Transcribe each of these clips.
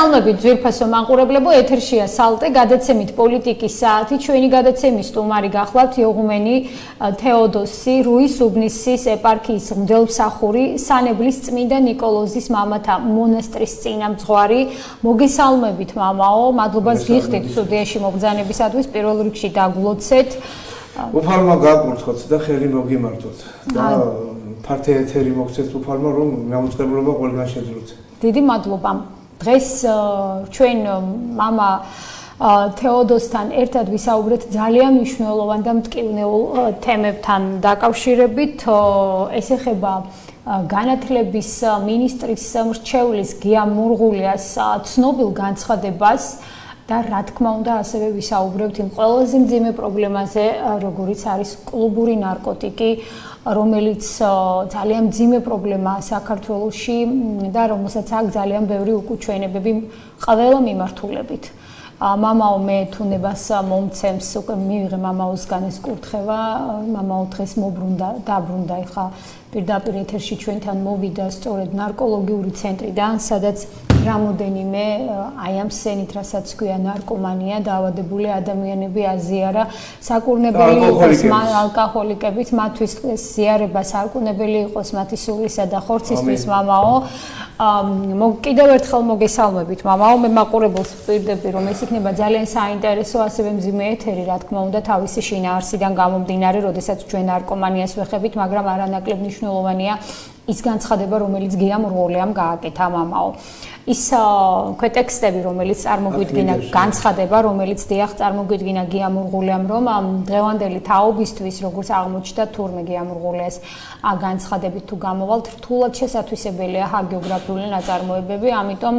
მოგესალმებით ძვირფასო მაყურებლებო, ეთერშია სალტე, გადაცემით პოლიტიკის საათი, ჩვენი გადაცემის სტუმარი გახლავთ იოღუმენი თეოდოსი, რუის უბნისის ეპარქიის მღვდელმსახური, სანებლის წმინდა ნიკოლოზის მამათა მონასტრის წინამძღვარი. მოგესალმებით მამაო, მადლობას გიხდით სტუდიაში მოგზაურობისათვის, პირველ რიგში დაგვლოცეთ. უფალმა გაკურთხოთ და ხელი მოგიმართოთ და ფართე ეთერი მოგცეთ უფალმა, რომ გამოწყებლობა ყველგან შეძლოთ. დიდი მადლობა. დღეს ჩვენ მამა თეოდოსთან ერთად ვისაუბრეთ ძალიან მნიშვნელოვან და მტკივნეულ თემებთან დაკავშირებით. ეს ეხება განათლების მინისტრის მრჩევლის გია მურღულიას ცნობილ განცხადებას და რა თქმა უნდა ასევე ვისაუბრებთ იმ ყველაზე მძიმე პრობლემაზე, როგორიც არის კლუბური ნარკოტიკი, რომელიც ძალიან მძიმე პრობლემაა საქართველოში და რომელსაც აქვს ძალიან ბევრი უკუჩვენებები ყველა მიმართულებით. მამაო, მე თუნებას მომცემს უკვე მივიღე მამაოსგან ეს კურთხევა, მამაო დღეს დაბრუნდა ხა პირდაპირ ეთერში ჩვენთან მოვიდა სწორედ ნარკოლოგიური ცენტრიდან, სადაც რამოდენიმე აი ამ სცენით, რასაც ქვია ნარკომანია, დაავადებული ადამიანები აზიარა, საკურნებელი იყოს ალკოჰოლიკებით, მათთვის ზიარება საკურნებელი იყოს მათი სულისა და ხორცისთვის მამაო. კიდევ ერთხელ მოგესალმებით მამაო, მე მაყურებელს ვპირდები, რომ ეს იქნება ძალიან საინტერესო, ასევე მძიმე ეთერი, რა თქმა უნდა, თავისი შინაარსიდან გამომდინარე, როდესაც ჩვენ ნარკომანიას ვეხებით, მაგრამ არანაკლებ მნიშვნელოვანია ის განცხადება, რომელიც გია მურღულიამ გააკეთა მამაო. ის ქვეტექსტები, რომელიც წარმოგვიდგინა, განცხადება, რომელიც დიახ წარმოგვიდგინა გია მურღულიამ, რომ დღევანდელი თაობისთვის, როგორც აღმოჩნდა თურმე გია მურღულიას განცხადებით თუ გამოვალთ, რთულად შესათვისებელია ჰაგიოგრაფიული ნაწარმოებები, ამიტომ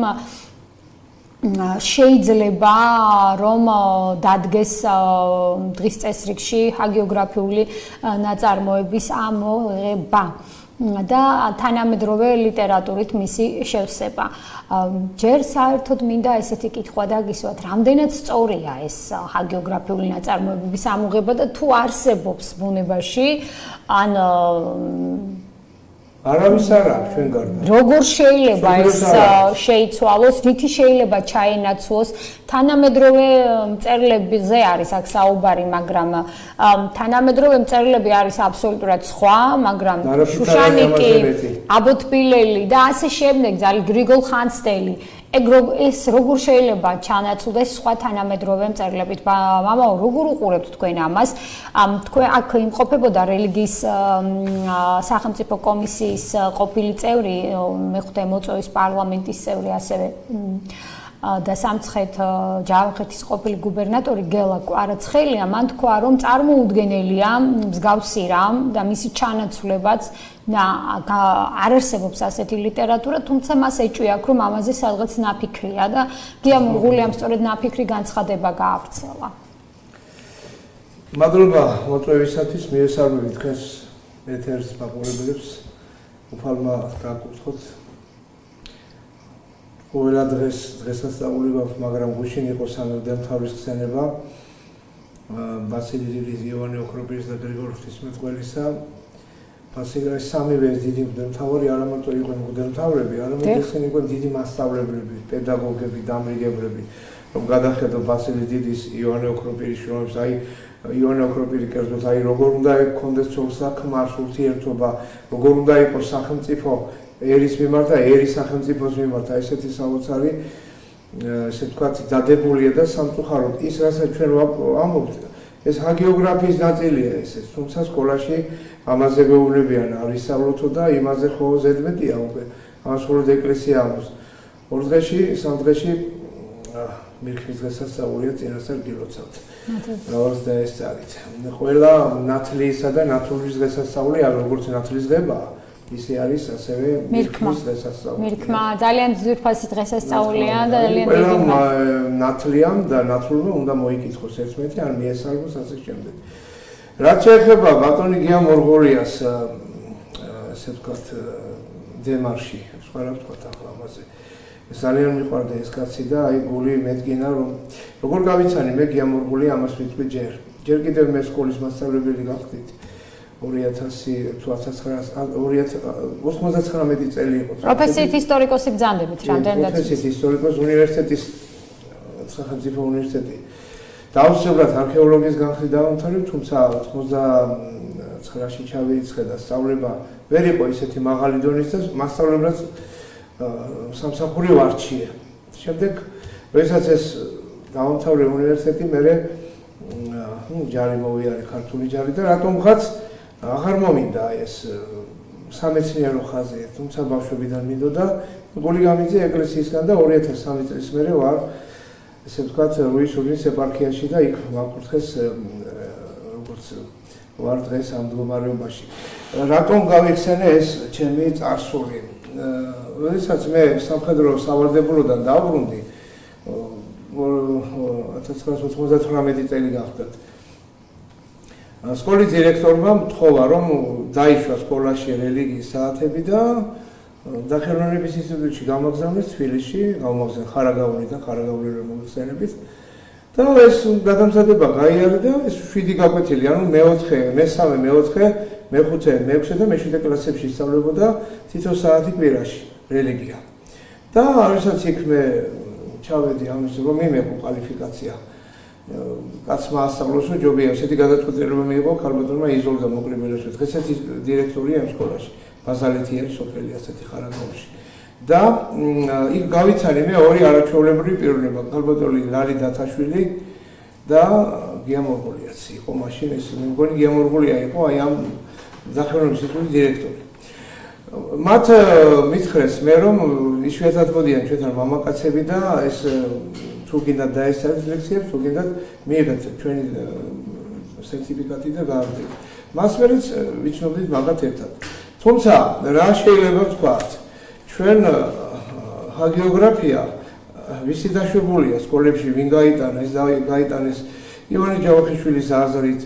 შეიძლება რომ დადგეს დღის წესრიგში ჰაგიოგრაფიული ნაწარმოების ამოღება და თანამედროვე ლიტერატურით მისი შევსება. ჯერ საერთოდ მინდა ესეთი კითხვა დაგისვათ, რამდენად სწორია ეს ჰაგიოგრაფიული ნაწარმოებების ამოღება და თუ არსებობს ბუნებაში, ან არავის არ აქვს ჩვენ გარდა. როგორ შეიძლება ეს შეიცვალოს, რითი შეიძლება ჩაენაცვლოს, თანამედროვე მწერლებზე არის აქ საუბარი, მაგრამ თანამედროვე მწერლები არის აბსოლუტურად სხვა, მაგრამ შუშანიკი, აბოტბილელი და ასე შემდეგ, გრიგოლ ხანძთელი, ეს როგორ შეიძლება ჩანაცვლდეს სხვა თანამედროვე მწერლებით? მამაო, როგორ უყურებთ თქვენ ამას? თქვენ აქ იმყოფებოდა რელიგიის სახელმწიფო კომისიის ყოფილი წევრი, მეხუთე მოწვევის პარლამენტის წევრი, ასევე და სამცხეთ ჯავახეთის ყოფილი გუბერნატორი გელა კვარაცხელია, მან თქვა, რომ წარმოუდგენელია მსგავსი რამ და მისი ჩანაცვლებაც და არ არსებობს ასეთი ლიტერატურა, თუმცა მას ეჭვია, რომ ამაზე სადღაც ნაფიქრია და გია მურღულიამ სწორედ ნაფიქრი განცხადება გაავრცელა. მადლობა მოწვევისათვის, მიესალმებით თქვენს ეთერის მაყურებელებს, უფალმა გაკურთხოთ. ყველა დღესასწაული გვაქვს, მაგრამ გუშინ იყო სამღვდელმთავრის ხსენება ბასილი დიდის, ივანე ოქროპირის და გრიგოლ ღვთისმეტყველისა. ბასილი სამივე დიდი მღვდელმთავარი არა მარტო იყვნენ მღვდელმთავრები, არამედ ისინი იყვნენ დიდი მასწავლებლები, პედაგოგები, დამრიგებლები, რომ გადახედო ბასილი დიდის, ივანე ოქროპირის შრომებს, აი ივანე ოქროპირი კერძოდ, აი როგორ უნდა ჰქონდეს ცოლ-საქმარს ურთიერთობა, როგორ უნდა იყოს სახელმწიფო ერის მიმართ და ერის სახელმწიფოს მიმართ, ესეთი საოცარი, ესე ვთქვათ, დადებულია და სამწუხაროდ ის, რასაც ჩვენ ვამბობთ, ეს ჰაგიოგრაფიის ნაწილია ესე, თუმცა სკოლაში ამაზე გვეუბნებიან არ ისწავლოთო და იმაზე ხო ზედმეტია უკვე, ამას მხოლოდ ეკლესია ამბობს. ორ დღეში, სამ დღეში მირქმის დღესასწაულია, წინასწარ გილოცავთ. რავალს დაესწარით. ყველა ნათლიისა და ნათლურის დღესასწაული, როგორც ნათლის დღებაა. ისე არის ასევე მირქმის დღესასწაული. მირქმა ძალიან ძვირფასი დღესასწაულია და ძალიან დიდი ნათლიამ და ნათლულმა უნდა მოიკითხოს ერთმანეთი, ან მიესალმოს ასე შემდეგ. რაც შეეხება ბატონი გია მურღულიას, ასე ვთქვათ, დემარში, სხვა რა ვთქვათ ახლა ამაზე. ძალიან მიყვარდა ეს კაცი და აი გული მედგინა, რომ როგორ გავიცანი მე გია მურღული ამას ვიტყვი ჯერ კიდევ მე სკოლის მასწავლებელი გავხდით. 2019 წელი იყო. პროფესიით ისტორიკოსი ბრძანდებით რამდენად? პროფესიით ისტორიკოსი უნივერსიტეტის სახელმწიფო უნივერსიტეტი. დაუსრულებლად არქეოლოგიის განხრით დავამთავრე, თუმცა 99-ში ჩავირიცხე და სწავლება ვერ იყო ისეთი მაღალი დონის და მასწავლებლად სამსახური ვარჩიე. შემდეგ, როდესაც ეს დავამთავრე უნივერსიტეტი, მე ჯარი მოვიარე, ქართული ჯარი და რატომღაც აღარ მომინდა ეს სამეცნიერო ხაზი, თუმცა ბავშვებიდან მინდოდა. გული გამიძე ეკლესიისგან და 2003 წლის მერე ვარ ესე ვთქვათ რუის ეპარქიაში და იქ ვაკურთხეს როგორც ვარ დღეს ამ მდგომარეობაში. რატომ გავიხსენე ეს ჩემი წარსული? როდესაც მე სამხედრო სავალდებულოდან დავბრუნდი 1998 წელი გახდათ. სკოლის დირექტორმა მთხოვა რომ დაიშვა სკოლაში რელიგიის საათები და დახელოვნების ინსტიტუტში გამაგზავნეს თბილისში, გამოგზავნეს ხარაგაულიდან, ხარაგაული რომ მოხსენებით. და ეს გადამზადება გაიარა და ეს 7 გაკვეთილი, ანუ მე-4, მე-3, მე-4, მე-5, მე-6 და მე-7 კლასებში ისწავლებოდა თითო საათი კვირაში რელიგია. და როდესაც იქ მე ჩავედი ამის რომ მიმეყო კვალიფიკაცია. კაცმა ასწავლოსო ჯობია, ესეთი გადაწყვეტილება მიიღო ქალბატონმა იზოლდა მოკრიბელაშვილი. დღესაც ის დირექტორია ამ სკოლაში. ბაზალეთიანი სოფელი ასეთი ხარაგაულში. და იქ გავიცანე მე ორი არაჩვეულებრივი პიროვნება, ქალბატონი ლალი დათაშვილი და გიამორღულიაც იყო მაშინ ეს მე მგონი გიამორღულია იყო აი ამ დახელოვნების ინსტიტუტის დირექტორი. მათ მითხრეს მე რომ იშვიათად მოდიან ჩვენთან მამაკაცები და ეს თუ გინდათ დაესწრეთ ლექციებს, თუ გინდათ მიიღეთ ჩვენი სერტიფიკატი და გააგრძელეთ. მას მერეც ვიცნობდით მაგათ ერთად. თუმცა რა შეიძლება ვთქვათ, ჩვენ ჰაგიოგრაფია ვისი დაშვებულია სკოლებში, ვინ გაიტანა, ეს გაიტანეს ივანე ჯავახიშვილის აზრით,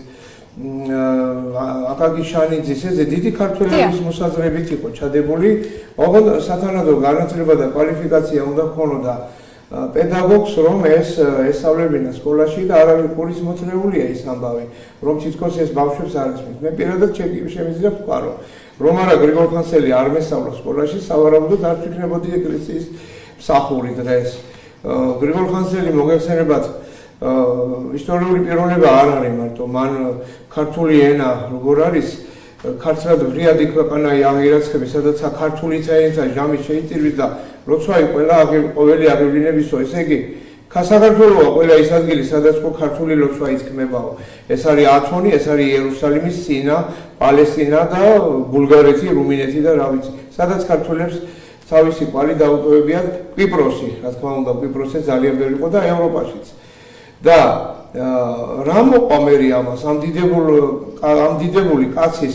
აკაკი შანიძის, ეს დიდი ქართველების მოსაზრებით იყო ჩადებული, ოღონდ სათანადო განათლება და კვალიფიკაცია უნდა ჰქონოდა პედაგოგს, რომ ეს ესწავლებინა სკოლაში და არავინ ყურის მოწრეულია ის ამბავი, რომ თითქოს ეს ბავშვებს არ ისმის. მე პირადად შემიძლია ვთქვა, რომ არა გრიგოლ ხანძელი არ მესწავლა სკოლაში, სავარაუდოდ არ ვიქნებოდი ეკლესიის მსახური დღეს. გრიგოლ ხანძელი მოგეხსენებათ ისტორიული პიროვნება არ არის მარტო, მან ქართული ენა როგორ არის, ქართლად ვრიადი ქვეყანაა აღირაცხები, სადაც ქართული ენა ჟამი შეიწირვის და როცა ყოველი აღივლინებისო, ესე იგი საქართველოა ყველა ის ადგილი, სადაც ქართული ლოცვა ითქმებაო. ეს არის ათონი, ეს არის იერუსალიმის სინა, პალესტინა და ბულგარეთი, რუმინეთი და რა ვიცი. სადაც ქართველებს თავისი კვალი დაუტოვებიათ, კვიპროსი, რა თქმა უნდა, კვიპროსი ძალიან ბევრი იყო და ევროპაშიც. და რა მოყვა მე ამას ამ დიდებული კაცის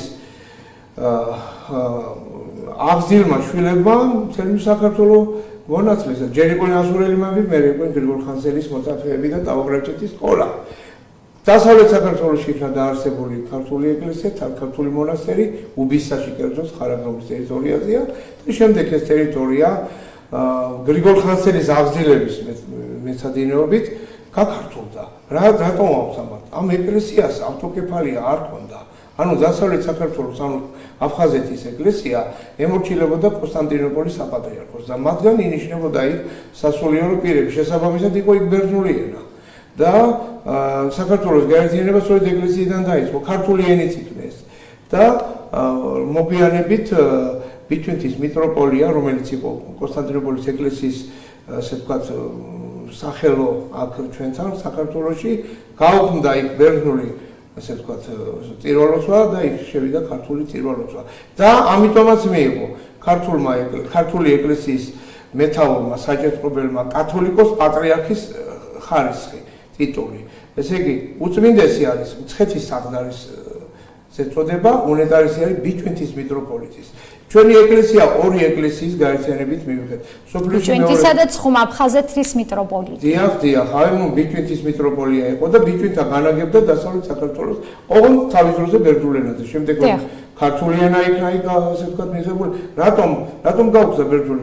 აღზრდილმა შვილებმა მთელი საქართველო მონათლეს. ჯერ იყო ასურელიმები, მე იყო გრიგოლ ხანძელის მოწაფეები და ტაოგრაფჭეთის სკოლა. დასავლეთ საქართველოში იქნა დაარსებული ქართული ეკლესია, ქართული მონასტერი, უბისაში კერძოდ ხარაგაულის ტერიტორიაზეა და შემდეგ ეს ტერიტორია გრიგოლ ხანძელის აღზრდილების მეცადინეობით გაქართულდა. რატომ ამბობთ? ამ ეკლესიას ავტოკეფალია არ ქონდა. ანუ დასავლეთ საქართველოს, ანუ აფხაზეთის ეკლესია ემორჩილებოდა კონსტანტინოპოლის საპატრიარქოს და მათგან ინიშნებოდა იქ სასულიერო პირები, შესაბამისად იყო იქ ბერძნული ენა. და საქართველოს გაერთიანება სწორედ ეკლესიიდან დაიწყო, ქართული ენით იქნეს. და მოგვიანებით ბიჩვენთის მიტროპოლია, რომელიც იყო კონსტანტინოპოლის ეკლესიის, ასე ვთქვათ, სახელო აქ ჩვენთან საქართველოში, გაუქმდა იქ ბერძნული ასე ვთქვათ, წირვალოცვა და იქ შევიდა ქართული წირვალოცვა. და ამიტომაც მიიღო ქართული ეკლესიის მეთაურმა საჭეშმობელმა კათოლიკოს პატრიარქის ხარისხი, ტიტული. ესე იგი, უწმინდესი არის მცხეთის საყდარის წოდება, უნეტარესი არის ბიჩვენთის მიტროპოლიტის. ჩვენი ეკლესია ორი ეკლესიის გაერთიანებით მივიღეთ. ბიჩვენთისა და ცხუმ-აფხაზეთის მიტროპოლიტი. დიახ, აი ბიჩვენთის მიტროპოლია იყო და ბიჩვენთა განაგებდა დასავლეთ საქართველოს, ოღონდ თავის დროზე ბერძნულ ენაზე. შემდეგ ქართული ენა იქნა, ასე ვთქვათ, მიღებული. რატომ გაუხსნა ბერძნული?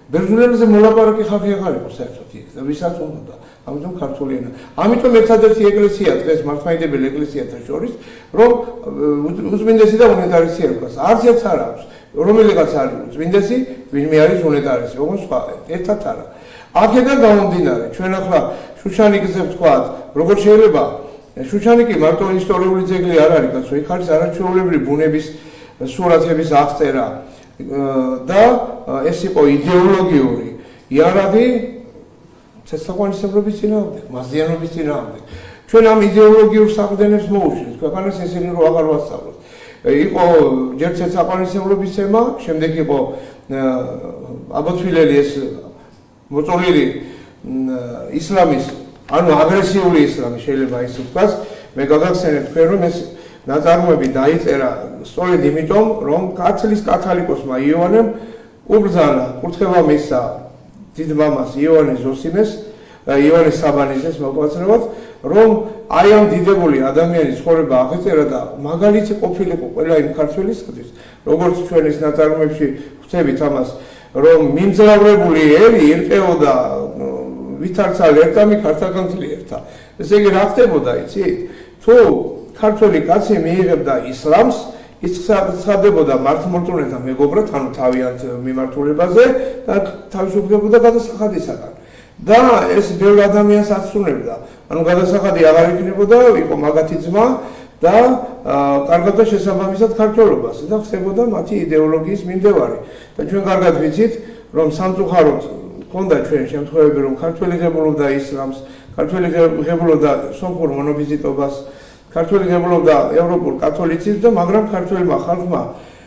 ბერძნულებზე მოლაპარაკე ხალხი აღარ იყო საერთოდ იქ და ვისაც უნდა ამიტომ ქართული ენა. ამიტომ ერთადერთი ეკლესია დღეს მართლმადიდებელი ეკლესიათა შორის, რომ უწმინდესი და უნეტარესი ერქვას. არც ერთს არ აქვს. რომელიღაც არის უწმინდესი, ვინმე არის უნეტარესი, ოღონდ სხვა ერთად არა. აქედან გამომდინარე, ჩვენ ახლა შუშანიკზე ვთქვათ, როგორ შეიძლება შუშანიკი მარტო ისტორიული ძეგლი არ არის, კაცო, იქ არის არაჩვეულებრივი ბუნების სურათების აღწერა და ეს იყო იდეოლოგიური იარაღი ცეცხლაყვანისებრობის წინააღმდეგ, მაზიანობის წინააღმდეგ. ჩვენ ამ იდეოლოგიურ საყრდენებს მოუშვით, ქვეყანას ესენი რო აღარ ვასწავლოთ. იყო ჯერ ცეცხლაყვანისებრობის თემა, შემდეგ იყო აბოთვილელი ეს მოწოლილი ისლამის, ანუ აგრესიული ისლამი შეიძლება ისე ვთქვას, მე გაგახსენებ თქვენ რომ ეს ნაწარმოები დაიწერა სწორედ იმიტომ, რომ ქართლის კათალიკოსმა იოანემ უბრძანა, კურთხევა მისცა დიდ მამას იოანე ზოსიმეს, იოანე საბანიძეს მოგყვაცრებათ, რომ აი ამ დიდებული ადამიანის ცხოვრება აღწერა და მაგალითი ყოფილიყო ყველა იმ ქართველისათვის, როგორც ჩვენ ეს ნაწარმოებში ვხვდებით ამას, რომ მიმძლავრებული ერი ირყეოდა ვითარცალ ერთა მიქართაგანთლი ერთა. ესე იგი რა ხდებოდა, იცით? თუ ქართველი კაცი მიიღებდა ისლამს, ის ცხადდებოდა მართლმორწმუნეთა მეგობრად, ანუ თავიანთ მიმართულებაზე და თავისუფლებოდა გადასახადისაგან. და ეს ბევრ ადამიანს აცნობდა. ანუ გადასახადი აღარ იქნებოდა, იყო მაგათი ძმა და კარგავდა შესაბამისად ქართველობას და ხდებოდა მათი იდეოლოგიის მიმდევარი. და ჩვენ კარგად ვიცით, რომ სამწუხაროდ ჰქონდა ჩვენ შემთხვევები, რომ ქართველი ღებულობდა ისლამს, ქართველი ღებულობდა სომხურ მონოფიზიტობას, ქართველი ღებულობდა ევროპულ კათოლიციზმს და მაგრამ ქართველმა ხალხმა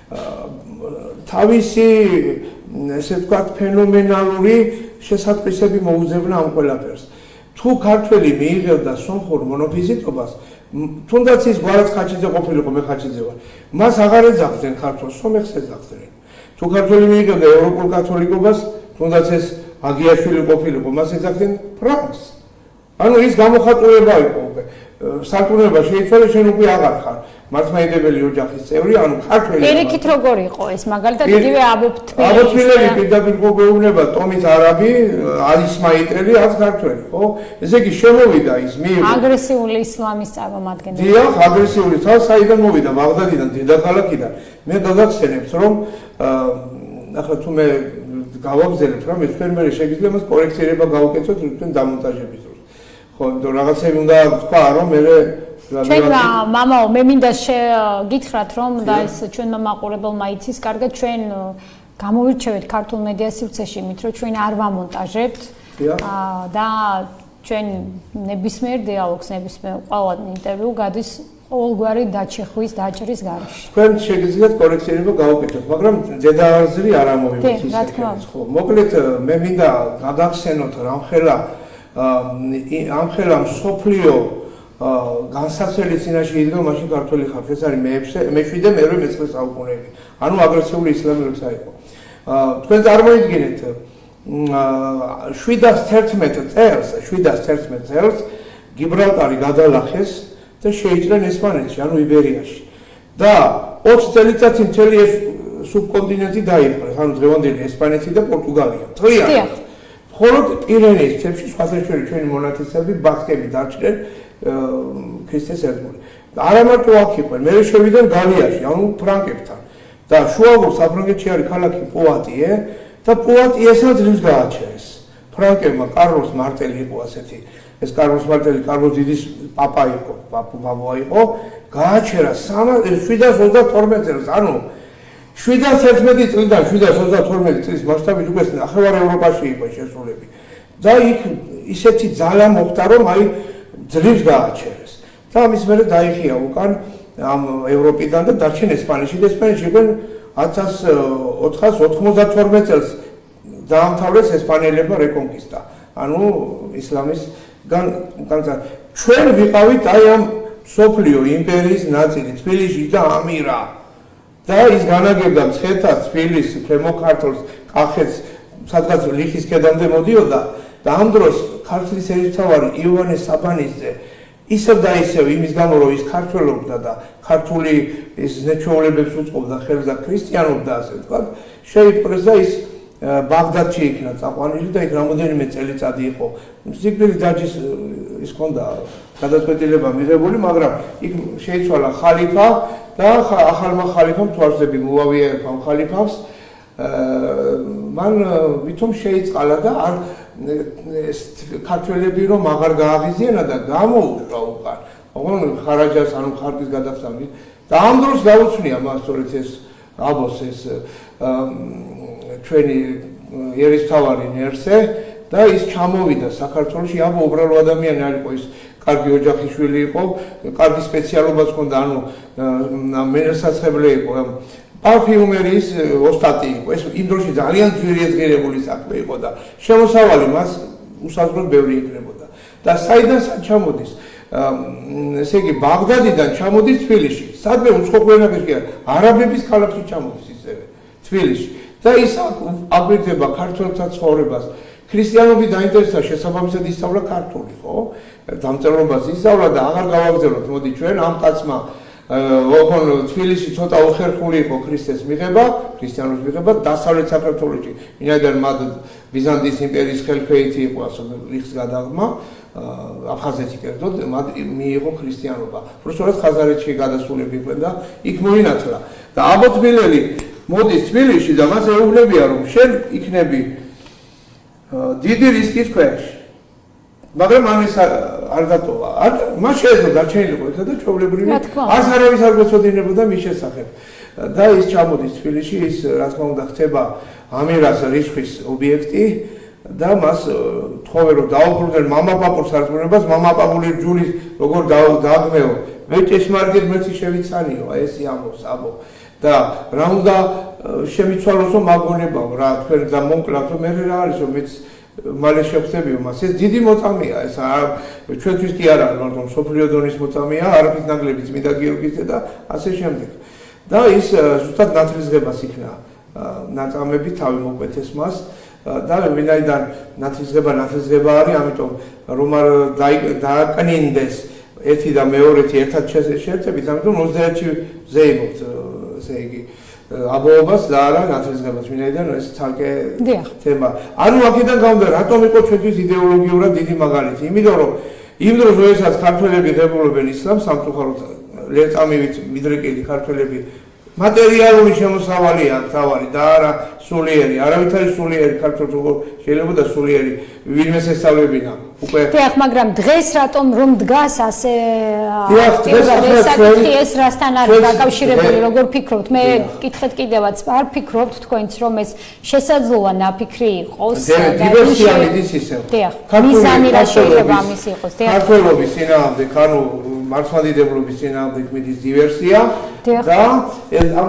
თავისი ესე ვთქვათ ფენომენალური შესატყვისები მოუძებნა ამ ყველაფერს. თუ ქართველი მიიღებდა სომხურ მონოფიზიტობას, თუნდაც ის გვარად ხაჩიძე ყოფილიყო, მე ხაჩიძე ვარ, მას აღარ ეძახდნენ ქართველს, სომეხს ეძახდნენ. თუ ქართველი მიიღებდა ევროპულ კათოლიკობას, თუნდაც ეს აგიაშვილი ყოფილიყო, მას ეძახდნენ ფრანკს. ანუ ის გამოხატულება იყო უკვე. სარწმუნოება შეიცვალა, შენ უკვე აღარ ხარ მართლმადიდებელი ოჯახის წევრი, ანუ ქართველი. ერიქით როგორ იყო ეს მაგალითად იგივე აბოთვილელი. აბოთვილელი პირდაპირ გეუბნება ტომით არაბი, ისმაიტელი, არც ქართველი, ხო? ესე იგი შემოვიდა ის აგრესიული ისლამის წარმომადგენელი. დიახ, აგრესიული თავს საიდან მოვიდა? ბაღდადიდან, დედაქალაქიდან. მე გაგახსენებთ, რომ ახლა თუ მე გავაგზავნებ, რომ თქვენ მე შეგიძლიათ მას კორექცირება გავუკეთოთ თქვენ დამონტაჟების დროს. ხო, იმიტომ რაღაცები უნდა თქვა, რომ მე ჩვენ მამაო, მე მინდა გითხრათ, რომ და ეს ჩვენმა მაყურებელმა იცის, კარგად ჩვენ გამოვირჩევით ქართულ მედია სივრცეში იმით, რომ ჩვენ არ ვამონტაჟებთ და ჩვენ ნებისმიერ დიალოგს, ნებისმიერ ყველა ინტერვიუ გადის ყოველგვარი დაჩეხვის, დაჭრის გარეშე. თქვენ შეგიძლიათ კორექცირება გავუკეთოთ, მაგრამ დედააზრი არ ამოვიღოთ ისე. ხო, მოკლედ მე მინდა გადახსენოთ რამხელა ამხელა მსოფლიო განსაცველი წინაშე იდგა მაშინ ქართული ხალხი, ეს არის მე-7 და მე-9 საუკუნეები. ანუ აგრესიული ისლამი როცა იყო. თქვენ წარმოიდგინეთ 711 წელს გიბრალტარი გადალახეს და შეიჭრნენ ესპანეთში, ანუ იბერიაში. და 20 წელიწადში მთელი ეს სუბკონტინენტი დაიპყრეს, ანუ დღევანდელი ესპანეთი და პორტუგალია. მთლიანად. მხოლოდ პირენეის მთებში სხვათა შორის ჩვენი მონათესები ბასკები დარჩნენ ქრისტეს ერთგული. არა მარტო აქ იყვნენ, მე შევიდნენ გალიაში, ანუ ფრანკებთან. და შუაგულ საფრანგეთში არის ქალაქი პუატიე და პუატიესა ძლივს გააჩერეს. ფრანკებმა კარლოს მარტელი იყო ასეთი, ეს კარლოს მარტელი კარლოს დიდის პაპა იყო, პაპა იყო, გააჩერა 732 წელს, ანუ 711 წლიდან 732 წლის მასშტაბით უკვე ნახევარ ევროპაში იყო შესულები. და იქ ისეთი ძალა მოხდა, რომ აი ძლივს გააჩერეს. და ამის მერე დაიხია უკან ამ ევროპიდან და დარჩენ ესპანეთში და ესპანეთში იყვნენ 1492 წელს დაამთავრეს ესპანელებმა რეკონკისტა. ანუ ისლამის განცდა. ჩვენ ვიყავით აი ამ სოფლიო იმპერიის ნაწილი, თბილისში და ამირა. და ის განაგებდა მცხეთას, თბილისს, ქვემო ქართლს, კახეთს, სადღაც ლიხის ქედამდე მოდიოდა და ამ დროს ქართლის ერისმთავარი იოანე საბანიძე ისევ და ისევ იმის გამო რომ ის ქართველობდა და ქართული ის ზნეჩვეულებებს უწყობდა ხელს და ქრისტიანობდა ასე ვთქვათ, შეიპყრეს და ის ბაღდადში იქნა წაყვანილი და იქ რამოდენიმე წელიწადი იყო. სიკვდილი დაჯის ის ჰქონდა გადაწყვეტილება მიღებული, მაგრამ იქ შეიცვალა ხალიფა და ახალმა ხალიფამ თვალსები მოავიარება ხალიფას. მან ვითომ შეიწყალა და არ ქართველები რომ აღარ გააღიზიანა და გამოუყრა უკან. ოღონ ხარაჯას ანუ ხარკის გადახსნით და ამ დროს გაუჩნია მას სწორედ ეს აბოს ეს ჩვენი ერისთავარი ნერსე და ის ჩამოვიდა საქართველოში. აბო უბრალო ადამიანი არ იყო, ის კარგი ოჯახიშვილი იყო, კარგი სპეციალობაც ჰქონდა, ანუ მენასაცხებლე იყო, პარფიუმერიის ოსტატი იყო. ეს იმ დროში ძალიან ძვირიადღირებული საქმე იყო და შემოსავალი მას უსაზღვროდ ბევრი იქნებოდა. და საიდან ჩამოდის? ესე იგი ბაღდადიდან ჩამოდის თბილისში. სადმე უცხოენაკის კი არაბების ქალაქში ჩამოდის ისევე თბილისში. და ის აგვირდება ქართველთა ცხოვრებას. ქრისტიანობით დაინტერესდა, შესაბამისად ისწავლა ქართული, ხო? დამწერლობას ისწავლა და აღარ გავაგზავნოთ, მოდი ჩვენ ამ კაცმა ოღონ თბილისში ცოტა უხერხული იყო ქრისტეს მიღება, ქრისტიანობის მიღება დასავლეთ საქართველოში. ვინაიდან მათ ბიზანტიის იმპერიის ხელქვეითი იყო, ასე რიხს გადაღმა, აფხაზეთი კერძოდ, მათ მიიღო ქრისტიანობა. უბრალოდ ხაზარეთში გადასულები იყვნენ და იქ მოინათლა. და აბოთბილელი მოდის თბილისში და მას ეუბნებია, რომ შენ იქნები დიდი რისკის ქვეშ. მაგრამ ამის არ დატოვა. მას შეეძლო დარჩენილიყო იქა და ჩვეულებრივი არც არავის არ გვეცოდინებოდა მის შესახებ. და ის ჩამოდის თბილისში, ის რა თქმა უნდა ხდება ამირას რისხვის ობიექტი და მას თხოვე რომ დაუბრუნდნენ მამაპაპულს სარწმუნოებას, მამაპაპული ჯულის როგორ დააგმეო. მე ჭეშმარიტად მეც შევიცანიო, ეს ამბობს აბო. და რა უნდა შემიცვალოსო მაგონებაო რა თქვენ და მონკლათო მე რა არისო მეც მალე შევხსებიო მას. ეს დიდი მოწამეა, ეს ჩვენთვის კი არა, მაგრამ სოფლიო დონის მოწამეა, არაფრის ნაკლები წმინდა გიორგიზე და ასე შემდეგ. და ის ზუსტად ნათლისღებას იქნა ნაწამები თავი მოკვეთეს მას და ვინაიდან ნათლისღება არის, ამიტომ რომ არ დააკნინდეს ერთი და მეორეთი ერთად შეერთებით, ამიტომ 21-ში ზეიმობთ, ესე იგი აბოობას და არა ნათლისღებას, ვინაიდან ეს ცალკე თემა. ანუ აქედან გამომდინარე, რატომ იყო ჩვენთვის იდეოლოგიურად დიდი მაგალითი? იმიტომ რომ იმ დროს როდესაც ქართველები ღებულობენ ისლამს, სამწუხაროდ ლერწამივით მიდრეკილი ქართველები მატერიალური შემოსავალი აქვს თავარი და არა სულიერი, არავითარი სულიერი ქართველს როგორ შეიძლება და სულიერი ვინმეს ესწავლებინა უკვე. დიახ, მაგრამ დღეს რატომ რომ დგას ასე ეს რასთან არის დაკავშირებული, როგორ ფიქრობთ? მე კითხეთ კიდევაც არ ფიქრობთ თქვენც რომ ეს შესაძლოა ნაფიქრი იყოს? დივერსია მიდის ისევ. დიახ, მიზანი რა შეიძლება ამის იყოს? დიახ, ქართველობის წინააღმდეგ, ანუ მართლმადიდებლობის წინააღმდეგ მიდის დივერსია და ამ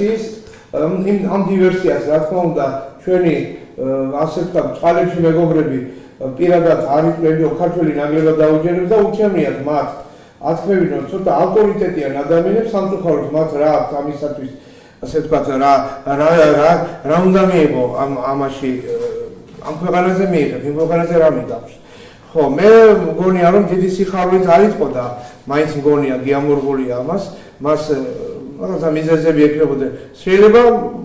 დივერსიას რა თქმა უნდა ჩვენი ასე ვთქვათ წყალებში მეგობრები პირადად არ იყვნენ ქართველი ნაკლებად დაუჯერებს და უჩემიათ მათ ათქმევინონ ცოტა ავტორიტეტიან ადამიანებს სამწუხაროდ მათ რა აქვს ამისათვის ასე ვთქვათ რა უნდა მიიღო ამაში ამ ქვეყანაზე მიიღებ იმ ქვეყანაზე რა მიგავს. ხო, მე მგონია რომ დიდი სიხარულით არ იყო და მაინც მგონია გიამორღულია მას რაღაცა მიზეზები ექნებოდა. შეიძლება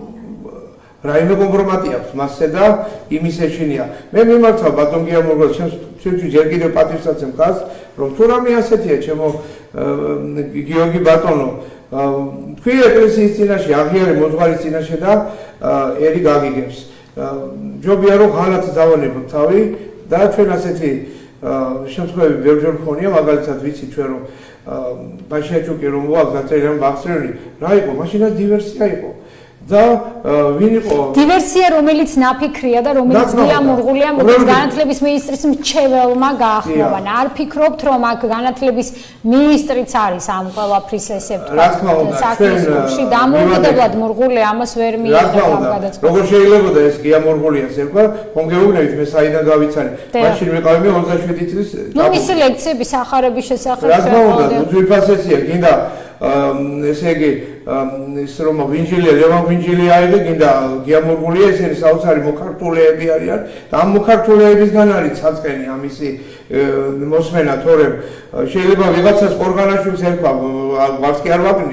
რაიმე კომპრომატი აქვს მასზე და იმის ეშინია. მე მიმართავ ბატონ გიამორღოლს, ჩემთვის ჯერ კიდევ პატივსაცემ გას, რომ თუ რამე ასეთია ჩემო გიორგი ბატონო, თქვი ეკლესიის წინაშე, აღიარე მოძღვარის წინაშე და ერი გაგიგებს. ჯობია რომ ღალატს დავანებოთ თავი და ჩვენ ასეთი შემთხვევები ბევრჯერ მქონია, მაგალითად ვიცი ჩვენ რომ ბაშიაჩუკი რომ მოაქვს დაწერილი ბახსრელი, რა იყო? მაშინაც დივერსია იყო. და ვინ იყო? დივერსია, რომელიც ნაფიქრია და რომელიც გიამორღულია, მოკლედ განათლების მინისტრის მრჩეველმა გაახმოვანა. არ ფიქრობთ, რომ აქ განათლების მინისტრიც არის ამ ყველაფრის ესე ვთქვათ, საქმეში დამოუკიდებლად მორღული, ამას ვერ მიიღება გადაწყვეტილება. როგორ შეიძლებოდა ეს გიამორღულია, ზერკვა, კონგეუბნებით მე საიდან გავიცანი. მაშინ ვიყავი მე 27 წლის. ნუ მისი ლექციები სახარების შესახებ. რა თქმა უნდა, უძვირფასեցია, გინდა ესე იგი ის რომ ვინჯილია, ლევან ვინჯილია აიღე, გინდა გიამორღულია, ესენი საოცარი მოქართულეები არიან და ამ მოქართულეებისგან არის საწყენი ამისი მოსმენა, თორემ შეიძლება ვიღაცას ყორღანაშვილს ერქვა, ვარც კი არ ვაკნიო,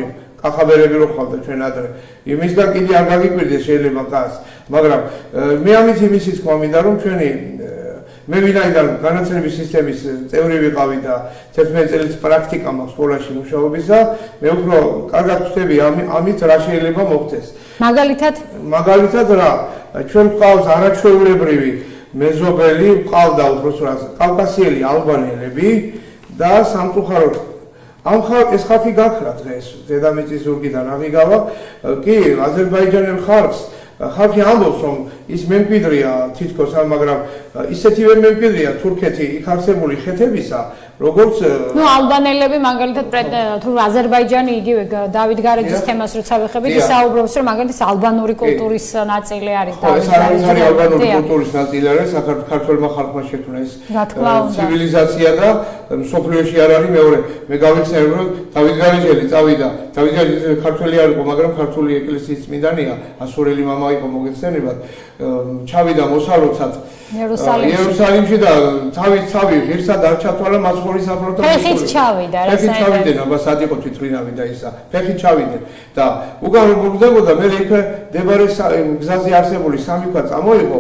კახაბერები რო ხავდა ჩვენ ადრე. იმისგან კიდე არ გაგიკვირდეს შეიძლება გას, მაგრამ მე ამით იმისიც თქვა მინდა რომ ჩვენი მე ვინაიდან განათლების სისტემის წევრი ვიყავი და 11 წელიწად პრაქტიკა მაქვს სკოლაში მუშაობისა, მე უფრო კარგად ვხვდები ამით რა შეიძლება მოხდეს. მაგალითად რა, ჩვენ გვყავს არაჩვეულებრივი მეზობელი, გვყავდა უბრალოდ კავკასიელი ალბანელები და სამწუხაროდ ეს ხალხი გაქრა დღეს დედამიწის ზურგიდან აღიგავა, კი აზერბაიჯანელ ხალხი ამბობს რომ ის მემკვიდრეა თითქოს, მაგრამ ისეთივე მემკვიდრეა თურქეთი იქ არსებული ხეთებისა, როგორც ალბანელები მაგალითად თუ აზერბაიჯანი იგივე დავით გარეჯის თემას როცა ვეხებით, ისაუბრობს რომ მაგალითად ალბანური კულტურის ნაწილი არის დავით გარეჯის. ეს ალბანური კულტურის ნაწილი არის, საქართველოს ხალხმა შექმნა ეს ცივილიზაცია და მსოფლიოში არ არის მეორე. მე გავიხსენებ რომ დავით გარეჯელი წავიდა, დავით გარეჯელი ქართველი არ იყო, მაგრამ ქართული ეკლესიის წმინდანია, ასურელი მამა იყო მოგეხსენებათ, ჩავიდა მოსალოცად იერუსალიმში და თავი ღირსად არ ჩათვალა მაცხოვრის საფრთხე. ფეხით ჩავიდა, ფეხით ჩავიდნენ, აბა სად იყო თვითრინავი და ისა. ფეხით ჩავიდნენ და უკან რომ მოგდებოდა მე იქ მდებარე გზაზე არსებული სამი ქვა წამოიღო.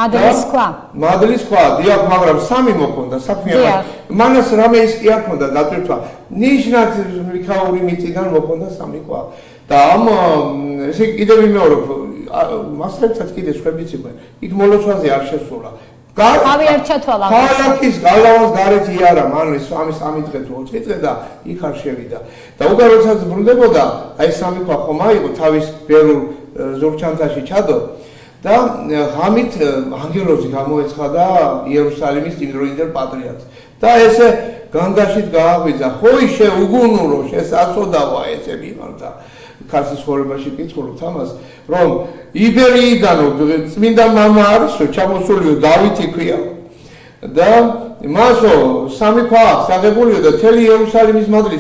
მადლის ქვა, დიახ, მაგრამ სამი მოხონდა საქმეა. მანას რამე ის კი არ ქონდა დატვირთვა. ნიშნად მიქაური მიწიდან მოხონდა სამი ქვა. და ამ ესე კიდევ ვიმეორებ მასლებსაც კიდე სხვებიც იყვნენ. იქ მოლოცვაზე არ შესულა. თავი არ ჩათვალა. ქალაქის გალავას გარეთ იარა მან სამი დღე თუ 4 დღე და იქ არ შევიდა. და უკან როდესაც ბრუნდებოდა, აი სამი ქვა ხომ აიღო თავის ბერულ ზურგჩანთაში ჩადო და ღამით ანგელოზი გამოეცხადა იერუსალიმის იმდროინდელ პატრიარქს. და ესე განგაშით გააღვიძა, ხო ისე უგუნურო შესაძოდავა ესე მიმართა. ქართლის ცხოვრებაში კითხულობთ ამას, რომ იბერიიდანო წმინდა მამა არისო, ჩამოსულიო დავითი ქვია. და მასო სამი ქვა აქვს აღებულიო და მთელი იერუსალიმის მადლი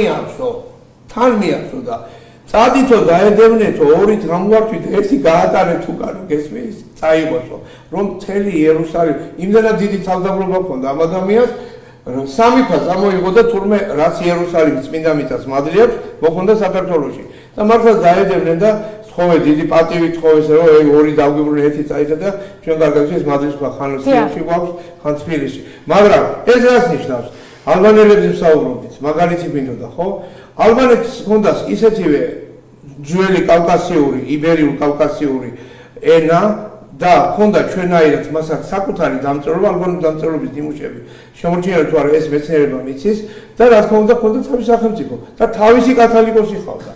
თან მიაქვს და წადითო დაედევნეთო, ორით გამოვართვით, ერთი გაატარეთ უკანო გესმის, წაიღოსო, რომ მთელი იერუსალიმი იმდენად დიდი თავდაბლობა ჰქონდა ამ ადამიანს, სამი ქვა წამოიღო და თურმე რაც იერუსალიმის წმინდა მიწას მადლი აქვს, მოხონდა საქართველოში. და მართლა დაედევნენ და თხოვე დიდი პატივით თხოვეს რომ ორი დავგიბრული ერთი წაიცა და ჩვენ კარგად ეს მადლის ქვა ხან სიებში გვაქვს, ხან თბილისში. მაგრამ ეს რას ნიშნავს? ალბანელებზე ვსაუბრობთ, მაგალითი მინდოდა, ხო? ალბანეთს ჰქონდა ისეთივე ძველი კავკასიური, იბერიულ კავკასიური ენა და ჰქონდა ჩვენაირად მასაც საკუთარი დამწერლობა, ალბანური დამწერლობის ნიმუშები. შემორჩენილი თუ არა ეს მეცნიერება მიცის და რა თქმა უნდა ჰქონდა თავისი სახელმწიფო და თავისი კათოლიკოსი ჰყავდა.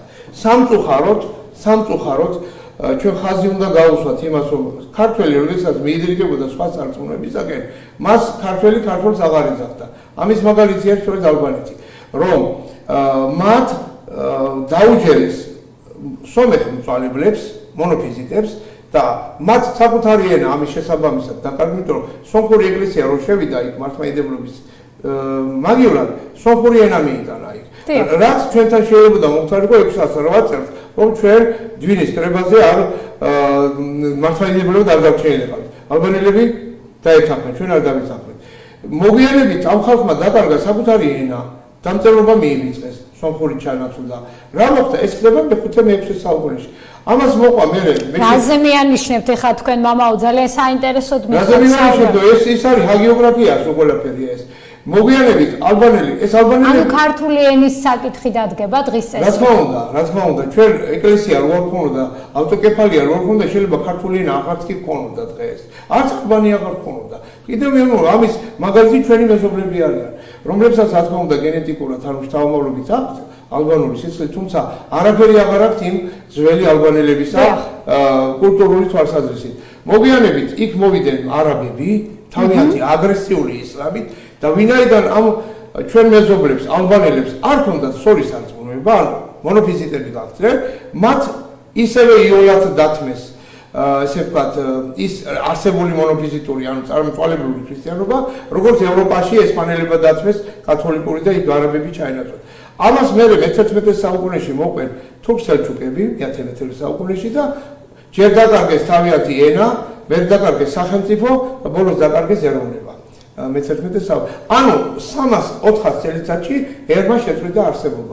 სამწუხაროდ ჩვენ ხაზი უნდა გავუსვათ იმას, რომ ქართველი როდესაც მიიდრიგებოდა სხვა სარწმუნოებისაკენ, მას ქართველს აღარ ეძახდა. ამის მაგალითია სწორედ ალბანეთი, რომ მათ დაუჯერეს სომეხ მწვალებლებს, მონოფიზიტებს და მათ საკუთარი ენა ამის შესაბამისად დაკარგა, იმიტომ რომ სომხური ეკლესია რო შევიდა იქ მართლმადიდებლობის მაგივრად, სომხური ენა მიიტანა იქ. რაც ჩვენთან შეიძლება მოხდარიყო 608 წელს, რომ ჩვენ დვინის კრებაზე არ მართლმადიდებლობა არ დავჩენილებავთ. ალბანელები დაეთანხმენ, ჩვენ არ დავეთანხმეთ. მოგვიანებით ამ ხალხმა დაკარგა საკუთარი ენა, დამწერლობა მიივიწყეს, სომხური ჩანაცვლა. რა მოხდა? ეს ხდება მე-5-6 საუკუნეში. ამას მოყვა მე რაზე მეანიშნებთ ეხლა თქვენ მამაო ძალიან საინტერესოდ რაზე მეანიშნებთ ეს არის ჰაგიოგრაფიას უყოლაფერი ეს მოგვიანებით ალბანელი ანუ ქართული ენის საკითხი დადგება დღის წესრიგში რა თქმა უნდა ჩვენ ეკლესია რო არ ქონოდა ავტოკეფალია რო არ ქონდა შეიძლება ქართული ენა აღარც კი ქონოდა დღეს არც ყბანი აღარ ქონოდა კიდევ მე ამის მაგალითი ჩვენი მეზობლები არიან რომლებსაც რა თქმა უნდა გენეტიკურად არ შთამომავლობით აქვს ალბანური სიცხე, თუმცა არაფერი აღარ აქვს იმ ძველი ალბანელებისა კულტურული თვალსაზრისით. მოგვიანებით იქ მოვიდნენ არაბები, თავიანთი აგრესიული ისლამით და ვინაიდან ამ ჩვენ მეზობლებს, ალბანელებს არ ჰქონდათ სწორი სარწმუნოება, ანუ მონოფიზიტები გახდნენ, მათ ისევე იოლად დათმეს ესე ვთქვათ, ის არსებული მონოფიზიტური, ანუ წარმწვალებლური ქრისტიანობა, როგორც ევროპაში ესპანელებმა დათმეს კათოლიკური და იქ არაბები ჩაენაცვლეს. ამას მე მე-11 საუკუნეში მოყვენ თურქ-სელჩუკები, მე-11 საუკუნეში და ჯერ დაკარგეს თავიანთი ენა, ვერ დაკარგეს სახელმწიფო და ბოლოს დაკარგეს ეროვნება. მე-11 საუკუნეში. ანუ 300-400 წელიწადში ერმა შეწყვიტა არსებობა.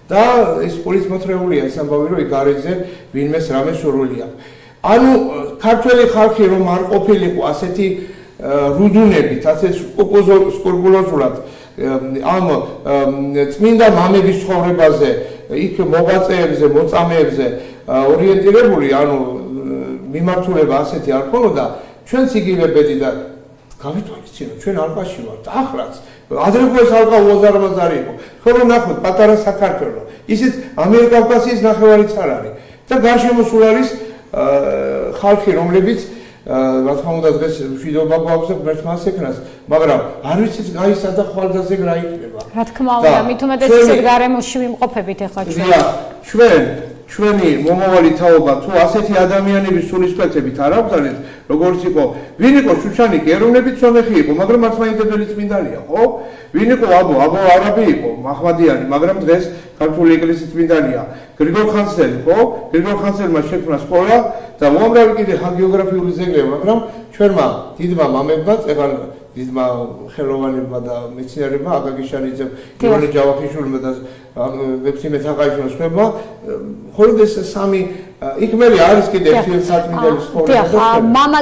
და ეს პოლიცმოთრეულია ის ამბავი რომ იქ გარეჯზე ვინმეს რამე სურვილი აქვს. ანუ ქართველი ხალხი რომ არ ყოფილიყო ასეთი რუდუნებით, ასეთ სკრუპულოზულად ამ წმინდა მამების ცხოვრებაზე, იქ მოღვაწეებზე, მოწამეებზე ორიენტირებული, ანუ მიმართულება ასეთი არ ქონოდა, ჩვენც იგივე ბედი და გავიტვალისწინოთ, ჩვენ ალყაში ვართ, ახლაც ადრე ხო ეს ალყა უაზარმაზარი იყო. ხო რომ ნახოთ პატარა საქართველო, ისიც ამიერკავკასიის ნახევარიც არ არის და გარშემო სულ არის ხალხი, რომლებიც რა თქმა უნდა დღეს მშვიდობა გვაქვს და ღმერთს ეკნას, მაგრამ არ ვიცით გაისა და ხვალდაზე რა იქნება. რა თქმა უნდა, მით უმეტეს ისეთ გარემოში ვიმყოფებით ახლა ჩვენ. ჩვენი მომავალი თაობა თუ ასეთი ადამიანების სულისკვეთებით არ აღწარეთ, როგორც იყო, ვინ იყო შუშანიკი, ეროვნებით სომეხი იყო, მაგრამ მართლმადიდებელი წმინდანია, ხო? ვინ იყო აბო არაბი იყო, მაჰმადიანი, მაგრამ დღეს ქართული ეკლესიის წმინდანია. გრიგოლ ხანძელი, ხო? გრიგოლ ხანძელმა შექმნა სკოლა და უამრავი კიდე ჰაგიოგრაფიული ძეგლები, მაგრამ ჩვენმა დიდმა მამებმა, წეგან დიდმა ხელოვანებმა და მეცნიერებმა, აკაკი შანიძემ, ივანე ჯავახიშვილმა და ვექსიმე თაყაიშვილმა სხვებმა, მხოლოდ ეს სამი იქ მე არის კიდე ერთი საწმინდელი სკოლა და მამა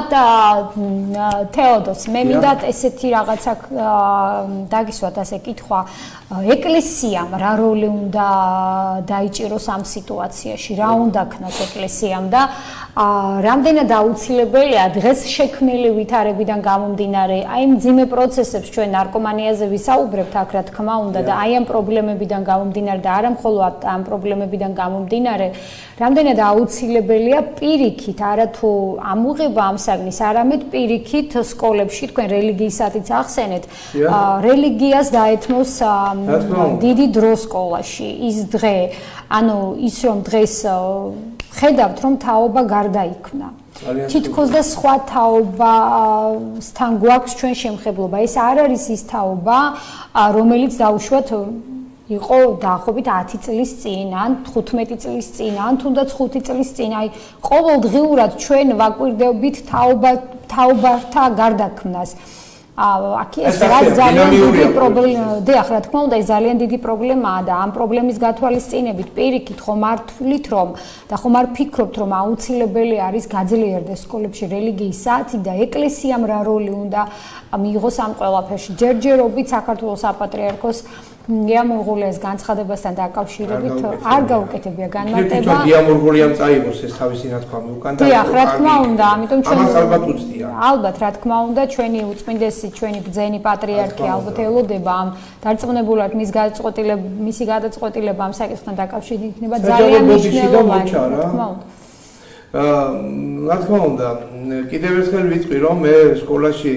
თეოდოს მე მინდათ ესეთი რაღაცა დაგისვათ ასე კითხვა ეკლესიამ რა როლი უნდა დაიჭიროს ამ სიტუაციაში რა უნდა ქნას ეკლესიამ და რამდენად აუცილებელია დღეს შექმნილი ვითარებიდან გამომდინარე აი მძიმე პროცესებს ჩვენ ნარკომანიაზე ვისაუბრებთ აქ რა თქმა უნდა და აი ამ პრობლემებიდან გამომდინარე და არა მხოლოდ ამ პრობლემებიდან გამომდინარე რამდენად აუცილებელია პირიქით არა თუ ამუღება ამ საგნის არამედ პირიქით სკოლებში თქვენ რელიგიისათიც ახსენეთ რელიგიას დაეთმოს დიდი დრო სკოლაში ის დღე ანუ ის რომ დღეს ხედავთ რომ თაობა გარდაიქმნა თითქოს და სხვა თაობასთან გვაქვს ჩვენ შემხებლობა ეს არ არის ის თაობა რომელიც დაუშვათ იყო დაახლოებით 10 წლის წინ ან 15 წლის წინ ან თუნდაც 5 წლის წინ აი ყოველდღიურად ჩვენ ვაკვირდებით თაობათა გარდაქმნას აქ ეს ძალიან დიდი პრობლემაა და ახლა რა თქმა უნდა ეს ძალიან დიდი პრობლემაა და ამ პრობლემის გათვალისწინებით პირიქით ხომ არ თვლით რომ და ხომ არ ფიქრობთ რომ აუცილებელი არის გაძლიერდეს სკოლებში რელიგიის საათი და ეკლესიამ რა როლი უნდა მიიღოს ამ ყველაფერში ჯერჯერობით საქართველოს საპატრიარქოს გიამურღულიას განცხადებასთან დაკავშირებით არ გაუკეთებია განმარტება. გიამურღულიამ წაიღოს ეს თავისი ნათქვამი უკან და დიახ, რა თქმა უნდა, ამიტომ ჩვენ ალბათ უცდია. ალბათ, რა თქმა უნდა, ჩვენი უწმინდესი, ჩვენი ბრძენი პატრიარქი ალბათ ელოდება ამ დარწმუნებულად მისი გადაწყვეტილება ამ საკითხთან დაკავშირებით იქნება ძალიან მნიშვნელოვანი, რა თქმა უნდა. რა თქმა უნდა, კიდევ ერთხელ ვიტყვი რომ მე სკოლაში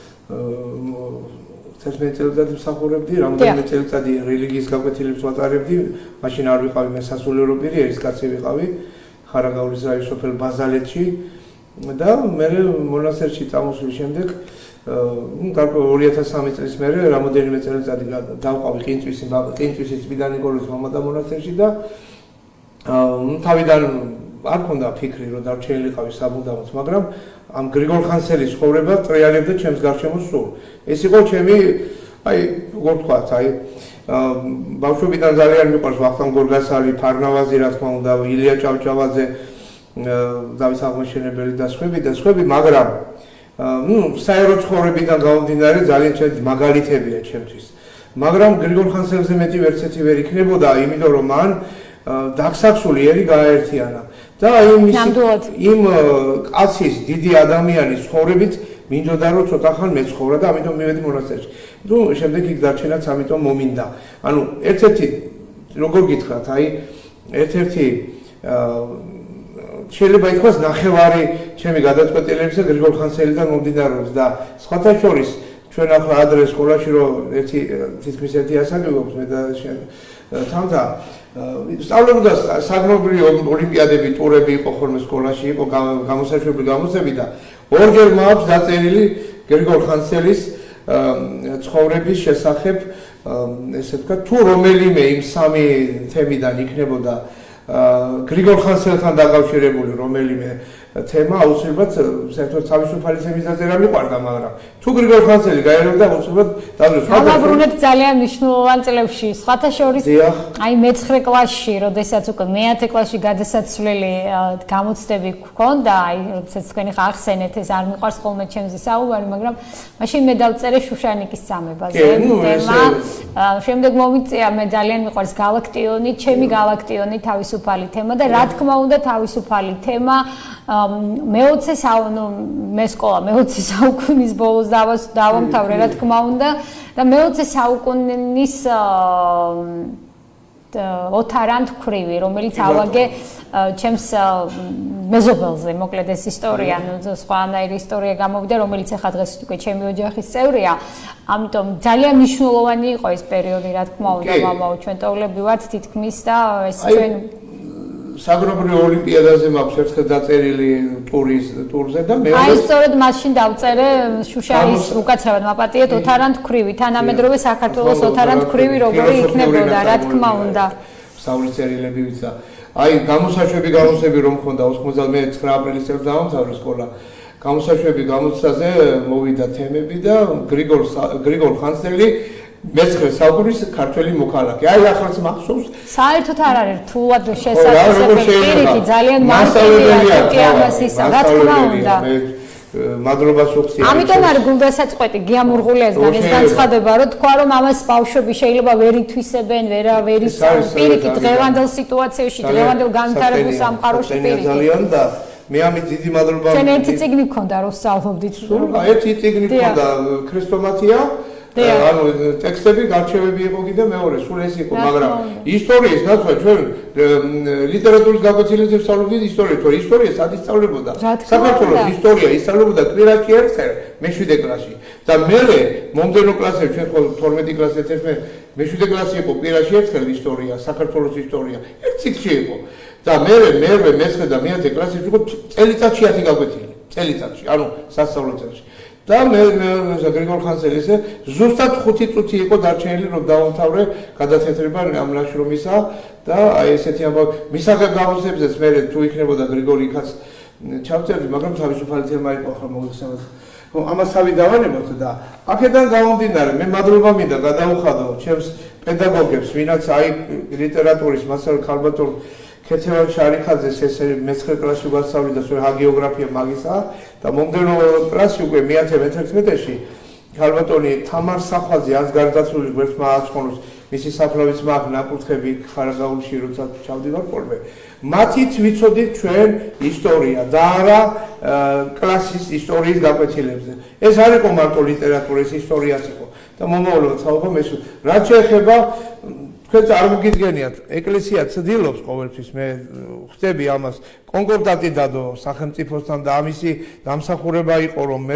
11 წელიწადი მსახურებდი, რამდენიმე წელიწადი რელიგიის გაკვეთილებს ვატარებდი, მაშინ არ ვიყავი მე სასულიერო პირი, ერისკაცი ვიყავი ხარაგაულის რაიონის სოფელ ბაზალეთში და მე მონასტერში წამოსვლის შემდეგ, გარკვეულ 2003 წლის მერე რამოდენიმე წელიწადი დავყავი ყინწვისის წმინდა ნიკოლოზის მამათა მონასტერში და თავიდან არ მქონდა ფიქრი რომ დარჩენილიყავი საბუდამოდ, მაგრამ ამ გრიგოლ ხანძელის ცხოვრება ტრიალებდა ჩემს გარშემო სულ. ეს იყო ჩემი, აი, როგორ ვთქვათ, აი, ბავშვობიდან ძალიან მიყვარს ვახტანგ გორგასალი, ფარნავაზი, რა თქმა უნდა, ილია ჭავჭავაძე, დავის აღმაშენებელი და სხვები, მაგრამ საერო ცხოვრებიდან გამომდინარე ძალიან მაგალითებია ჩემთვის. მაგრამ გრიგოლ ხანძელზე მეტი ვერცეთი ვერ იქნებოდა, იმიტომ რომ მან დაგსაქსული ერი გააერთიანა. და იმ კაცის დიდი ადამიანის ცხოვრებით მინდოდა რომ ცოტა ხან მეცხოვრა და ამიტომ მივედი მონასტერში. ნუ შემდეგ იქ დარჩენაც ამიტომ მომინდა. ანუ ერთ-ერთი როგორ გითხრათ, აი ერთ-ერთი შეიძლება ითქვას ნახევარი ჩემი გადაწყვეტილებისა გრიგოლ ხანძელიდან მომდინარეობს და სხვათა შორის ჩვენ ახლა ადრე სკოლაში რომ თითქმის ერთი ასაკი გვაქვს მე და თამთა სწავლებდა საგნობრივი ოლიმპიადები, ტურები იყო ხოლმე სკოლაში, იყო გამოსაშვები გამოცები და ორჯერ მაქვს დაწერილი გრიგოლ ხანძელის ცხოვრების შესახებ, ესე ვთქვათ, თუ რომელიმე იმ სამი თემიდან იქნებოდა გრიგოლ ხანძელთან დაკავშირებული რომელიმე თემა აუცილებლად საერთოდ თავისუფალი თემის დაწერა მიყვარდა, მაგრამ თუ გრიგოლ ხანძელი გაერევდა აუცილებლად დაძროს. დავაბრუნეთ ძალიან მნიშვნელოვან წლებში, სხვათა შორის აი მე-9 კლასში, როდესაც უკვე მე-10 კლასში გადასაცვლელი გამოცდები გქონდა, აი როდესაც თქვენი ახსენეთ ეს არ მიყვარს ხოლმე ჩემზე საუბარი, მაგრამ მაშინ მე დავწერე შუშანიკის წამებაზე თემა. შემდეგ მომიწია მე ძალიან მიყვარს galaktioni, ჩემი galaktioni თავისუფალი თემა და რა თქმა უნდა თავისუფალი თემა მე-20 საუკუნის ბოლოს დავამთავრე რა თქმა უნდა და მე-20 საუკუნის ოთარანთ ქვრივი, რომელიც ავაგე ჩემს მეზობელზე, მოკლედ ეს ისტორია, სხვანაირი ისტორია გამოვიდა, რომელიც ახლა დღეს უკვე ჩემი ოჯახის წევრია. ამიტომ ძალიან მნიშვნელოვანი იყო ეს პერიოდი, რა თქმა უნდა, მამაო, ჩვენ ტოვლები ვართ თითქმის და ეს ჩვენ საგრობრივ ოლიმპიადაზე მაქვს ერთხელ დაწერილი ტურზე და მეორე აი სწორედ მაშინ დავწერე შუშაის უკაცრავად მაპატიეთ ოთარანთ ქვრივი, თანამედროვე საქართველოს ოთარანთ ქვრივი როგორი იქნებოდა, რა თქმა უნდა. სწავლის წერილებიც და აი გამოსაშვები რომ მქონდა 99 აპრილის წელს დავამთავრე სკოლა. გამოსაშვები გამოცდაზე მოვიდა თემები და გრიგოლ ხანძელი მე-9 საუკუნის ქართველი მოქალაქე. აი ახლაც მახსოვს. საერთოდ არ არის რთულად შესაძლებელი. პირიქით ძალიან მასშტაბია ამას ისა, რა თქმა უნდა. მადლობას ვუხსნი. ამიტომ არ გულდასაწყვეტი გიამურღულიასგან ეს განცხადება, რომ თქვა რომ ამას ბავშვები შეიძლება ვერ ითვისებენ, ვერ იცავენ. პირიქით დღევანდელ სიტუაციაში, დღევანდელ განვითარებულ სამყაროში პირიქით. ძალიან და მე ამით დიდი მადლობა. ჩვენ ერთი წიგნი გქონდა რომ სწავლობდით. სულ ერთი წიგნი გქონდა ქრისტომათია. ანუ ტექსტები გარჩევები იყო კიდე მეორე სულ ეს იყო, მაგრამ ისტორიის ნაცვლად ჩვენ ლიტერატურის გაკვეთილებზე ვსწავლობდით ისტორიას, თორე ისტორია სად ისწავლებოდა? საქართველოს ისტორია ისწავლებოდა კვირაში ერთხელ მე-7 კლასში და მერე მომდევნო კლასებში ჩვენ ხო 12 კლასზე წესმე მე-7 კლასი იყო კვირაში ერთხელ ისტორია, საქართველოს ისტორია ერთ ციკლში იყო და მერე მე-9 და მე-10 კლასებში იყო წელიწადში 10 გაკვეთილი, წელიწადში, ანუ სასწავლო წელში. და მე გრიგოლ ხანძელის ზუსტად 5 წუთი იყო დარჩენილი რომ დავამთავრე გადათეთრება ამ ნაშრომისა და აი ესეთი ამბავი მისაღებ გამოცდებზეც მე თუ იქნებოდა გრიგოლი იქაც ჩავწერდი, მაგრამ თავისუფალი თემა იყო ახლა მოგეხსენებათ. ამას თავი დავანებოთ და აქედან გამომდინარე მე მადლობა მინდა გადავუხადო ჩემს პედაგოგებს, ვინაც აი ლიტერატურის მასწავლე ქალბატონ ქეთევან შარიხაძეს ეს მე-9 კლასში ვასწავლი და სწორედ ჰაგიოგრაფია მაგისა და მომდევნო კლასში უკვე მე-11-ში ქალბატონი თამარ სახვაძე ას გარდაცვლილი გვერდმა აცხონოს მისი საფლავის მაგ ნაკურთხები ხარაგაულში როცა ჩავდივარ ხოლმე მათით ვიცოდით ჩვენ ისტორია და არა კლასის ისტორიის გაკვეთილებზე. ეს არ იყო მარტო ლიტერატურის ისტორიაც იყო და მომავალ საუბარს ეს რაც შეეხება თქვენ წარმოგიდგენიათ, ეკლესია ცდილობს ყოველთვის მე ხვდები ამას კონკორდატი დადო სახელმწიფოსთან და ამისი დამსახურება იყო რომ მე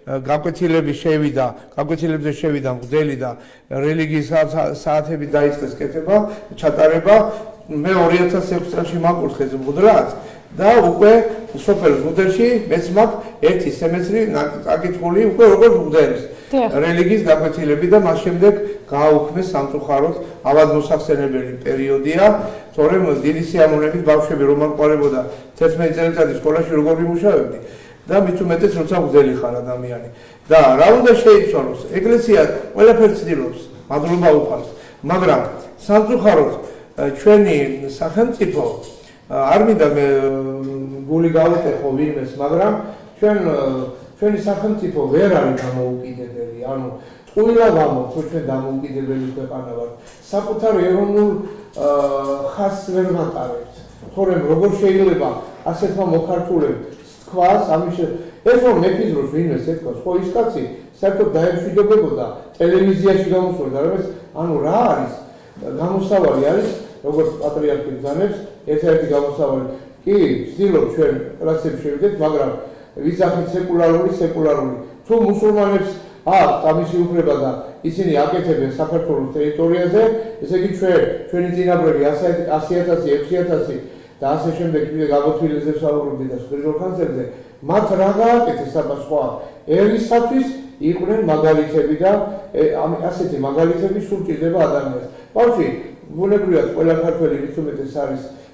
გაკვეთილებზე შევიდა მღვდელი და რელიგიის საათები დაიწყეს კეთება, ჩატარება მე 2006 წელს მაკურთხეს მღვდლად და უკვე სოფელ მღვდელში მეც მაქვს ერთი სემესტრი აკითხული უკვე როგორც მღვდელის რელიგიის გაკვეთილები და მას შემდეგ გააუქმეს სამწუხაროდ ავადმოსახსენებელი პერიოდია, თორემ დიდი სიამოვნებით ბავშვები რომ ამყარებოდა 11 წელიწადი სკოლაში როგორ ვიმუშავებდი და მით უმეტეს როცა მღვდელი ხარ ადამიანი და რა უნდა შეიცვალოს ეკლესია ყველაფერს ცდილობს მადლობა უფალს, მაგრამ სამწუხაროდ ჩვენი სახელმწიფო არ მინდა მე გული გავეტეხო ვინმეს, მაგრამ ჩვენი სახელმწიფო ვერ არის დამოუკიდებელი, ანუ ტყუილა ვამბობთ, რომ ჩვენ დამოუკიდებელი ქვეყანა ვართ. საკუთარ ეროვნულ ხასს ვერ ვატარებთ. თორემ როგორ შეიძლება ასეთმა მოქართულებებს თქვას, ეს რომ მეფის დროს ვინმეს ეთქვას, ხო ის კაცი საერთოდ დაემშვიდობებოდა ტელევიზიაში გამოსვლოდა, რომ ეს ანუ რა არის? გამოსავალი არის, როგორც პატრიარქი ბრძანებს, ერთ-ერთი გამოსავალი. კი, ვცდილობ ჩვენ კლასებში შევიდეთ, მაგრამ ვიზახით სეკულარული. თუ მუსულმანებს აქვს ამისი უფლება და ისინი აკეთებენ საქართველოს ტერიტორიაზე, ესე იგი ჩვენი წინაპრები 100,000, 6,000 და ასე შემდეგ კიდე გაკვეთილებზე ვსაუბრობდი და გრიგოლ ხანძელზე, მათ რა გააკეთეს აბა სხვა ერისათვის იყვნენ მაგალითები და ასეთი მაგალითები სულ ჭირდება ადამიანს. ბავშვი, ბუნებრივად ყველა ქართველი მithumetes არის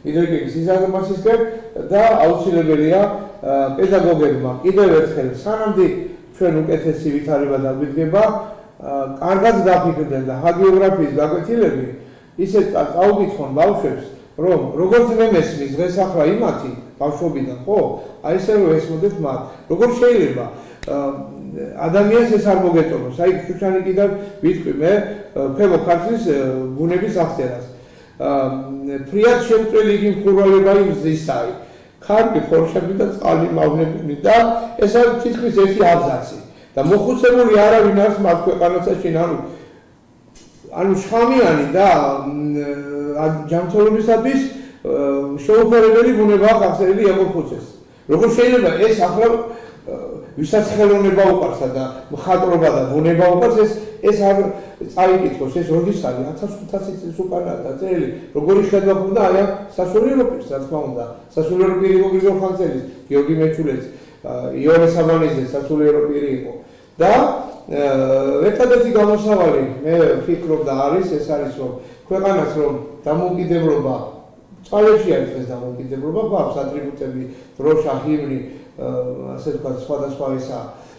მიდრეკილი სიზარმაცისკენ და აუცილებელია პედაგოგებმა კიდევ ერთხელ სანამდე ჩვენ უკეთესი ვითარება დაგვიდგება კარგად დაფიქრდნენ და ჰაგიოგრაფიის გაკვეთილები ისე წაუგითხონ ბავშვებს რომ როგორც მე მესმის დღეს ახლა იმათი ბავშვობიდან ხო აი ესე რომ ესმოდეთ მათ როგორ შეიძლება ადამიანს ეს არ მოგეწონოს აი შუშანი კიდევ ვიტყვი მე ქვემო ქართლის ბუნების აღწერას ფრიად შემწველი იგი მხურვალება იმზისაი ქარგი ხორშები და წყალი მავნებინი და ეს არის თითქმის ერთი აბზაცი და მოხუცებული არავინ არის მათ ქვეყანაში ანუ შხამიანი და ჯანმრთელობისათვის შეუფერებელი ბუნებაა ხახსენები ეკოფუცეს როგორ შეიძლება ეს ახლა ვისაც ხელოვნება უყარსა და მხატვრობა და ბუნება უყარს ეს არ წაიკითხოს ეს როდის არის 1500 წლის უკანაა დაწერილი როგორი ხედვა ქონდა აი ამ სასულიერო პირს რა თქმა უნდა სასულიერო პირი იყო გრიგოლ ხანძელის გიორგი მეჩულეძე იოანე საბანიძე სასულიერო პირი იყო და ერთადერთი გამოსავალი მე ვფიქრობ და არის ეს არის რომ ქვეყანას რომ დამოუკიდებლობა წყალებში არის ეს დამოუკიდებლობა გვაქვს ატრიბუტები დროშა ჰიმნი ასე ვთქვათ სხვადასხვა ისა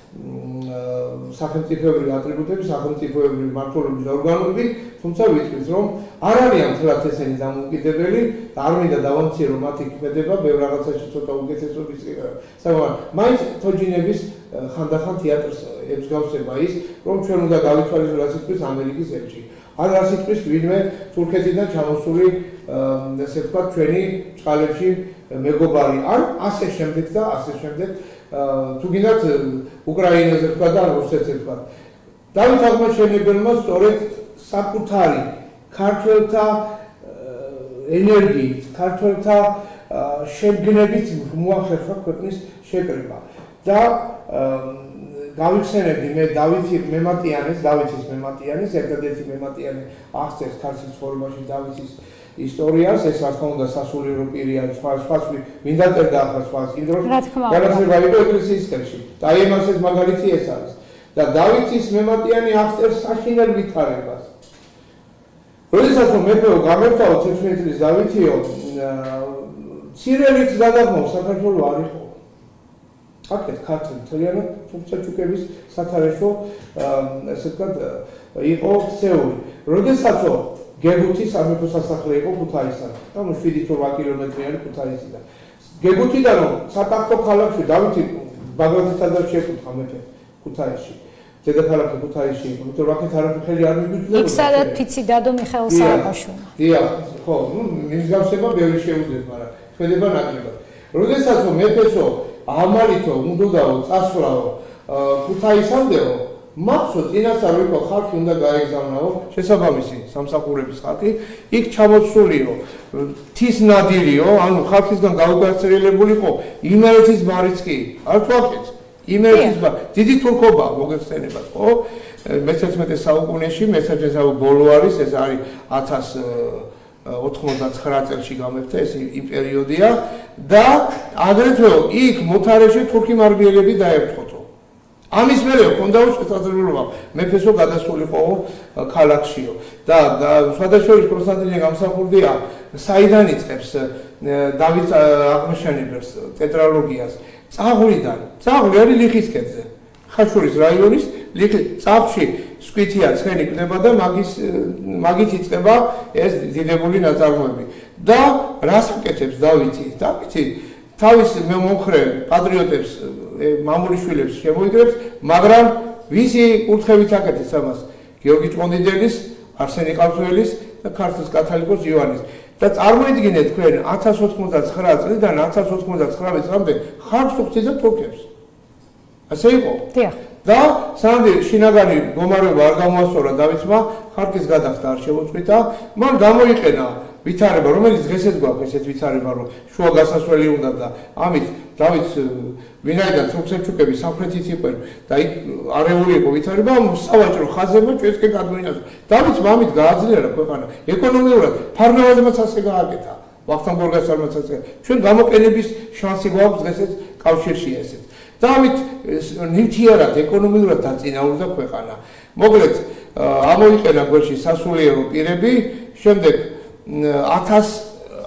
სახელმწიფოებრივი ატრიბუტები სახელმწიფოებრივი მმართველობის ორგანოები თუმცა ვიტყვით რომ არ არიან მთლად ესენი დამოუკიდებელი და არ მინდა დავამცირე რომ მათი ქმედება ბევრ რაღაცაში ცოტა უკეთესობის მაგრამ მაინც თოჯინების ხანდახან თეატრს ებსგავსება ის რომ ჩვენ უნდა გავითვალისწინოთ რა სიტყვის ამერიკის ელჩი ან რა სიტყვის ვინმე თურქეთიდან ჩამოსული ასე ვთქვათ ჩვენი წყალებში მეგობარი ან ასე შემდეგ და ასე შემდეგ თუ გინდათ უკრაინაზე ვთქვათ და რუსეთზე ვთქვათ დავით აღმაშენებელმა სწორედ საკუთარი ქართველთა ენერგიით ქართველთა შემგნებით მოახერხა ქვეყნის შეკრება და გავიხსენებდი მე დავითის მემატიანეს ერთადერთი მემატიანი აღწერს ქართლის ცხოვრებაში დავითის ისტორიას ეს რა თქმა უნდა სასულიერო პირია სხვა ვინ დაწერდა ახლა სხვა იმ დროს განაცხადება იყო ეკლესიის ხელში და აი ამას ეს მაგალითი ეს არის და დავითის მემატიანი აღწერს საშინელ ვითარებას როდესაც მეფეო გამერთავ 16 წლის დავითიო ცირელიც გადაღმოს საქართველოს არ იყო აქეთ ქართული მთლიანად თურქ-სელჩუკების სათარეშო ასე ვთქვათ იყო ქცეული როდესაც გეგუთის სამეფო სასახლე იყო ქუთაისთან და 7-8 კილომეტრიანი ქუთაისიდან გეგუთიდან სატახტო ქალაქში დავითი ბაგრატის ტაძარში ეკუთხა მეფე ქუთაისში დედაქალაქი ქუთაისში იყო იმიტომ რომ აქეთ არაფერი არ მიგვიძლებოდა იქ სადაც ფიცი დადო მიხეილ სააკაშვილმა დიახ ხო მისგავსება ბევრი შეუძლებს მაგრამ ქმედება ნაკლებად როდესაც მეფესო ამალითო უნდაო წასვლაო ქუთაისამდეო მახსო წინასწარ ვიყო ხალხი უნდა გაეგზავნაო შესაბამისი სამსახურების ხალხი იქ ჩამოსულიო თის ნადირიო ანუ ხალხისგან გაუგაცრიელებულიყო იმერეთის ბარიც კი არ თქვათ იმერეთის ბარი დიდი თურქობა მოგეხსენებათ ხო მე-11 საუკუნეში მე-11 საუკუნის ბოლო არის ეს არის 1099 წელში გამეფდა ეს იმ პერიოდია და აგრეთვე იქ მოთარეში თურქი მარბიელები დაემთხოთო ამის მერე ჰქონდა შესაძლებლობა მეფესო გადასულიყო ქალაქშიო და სხვადასხვა კონსტანტინე გამსახურდია საიდან იწყებს დავით აღმაშენებელს ტეტრალოგიას წაღვლიდან წაღვლი არის ლიხის ქედზე ხაშურის რაიონის ლიხის წაღში სკვითია ცხენი კდება და მაგით იწყება ეს დიდებული ნაწარმოები და რას აკეთებს დავითი თავის მომხრე პატრიოტებს მამულიშვილებს შემოიგრებს მაგრამ ვისი კურთხევით აკეთებს ამას გიორგი ჭყონდიდელის არსენი ყავწველის და ქართლის კათალიკოს იოანეს და წარმოიდგინეთ თქვენ 1099 წლიდან 1099 წლამდე ხალხს უხდიდა თურქებს ასე იყო და სანამ შინაგანი მდგომარეობა არ გამოასწორა დავითმა ხალხის გადახდა არ შემოწყვიტა მან გამოიყენა ვითარება რომელიც დღესაც გვაქვს ესეთ ვითარება რომ შუა გასასვლელი უნდა და ამით დავით ვინაიდან თურქ-სელჩუკები სამხრეთით იყვნენ და იქ არეული იყო ვითარება სავაჭრო ხაზებმა ჩვენსკენ გადმოინაცვლა დავითმა ამით გააძლიერა ქვეყანა ეკონომიურად ფარნავაზმაც ასე გააკეთა ვახტანგ გორგასალმაც ასე ჩვენ გამოყენების შანსი გვაქვს დღესაც კავშირში ესეთ და ამით ნივთიერად ეკონომიურად დაწინაურდა ქვეყანა მოკლედ ამოიყენა გვერდში სასულიერო პირები შემდეგ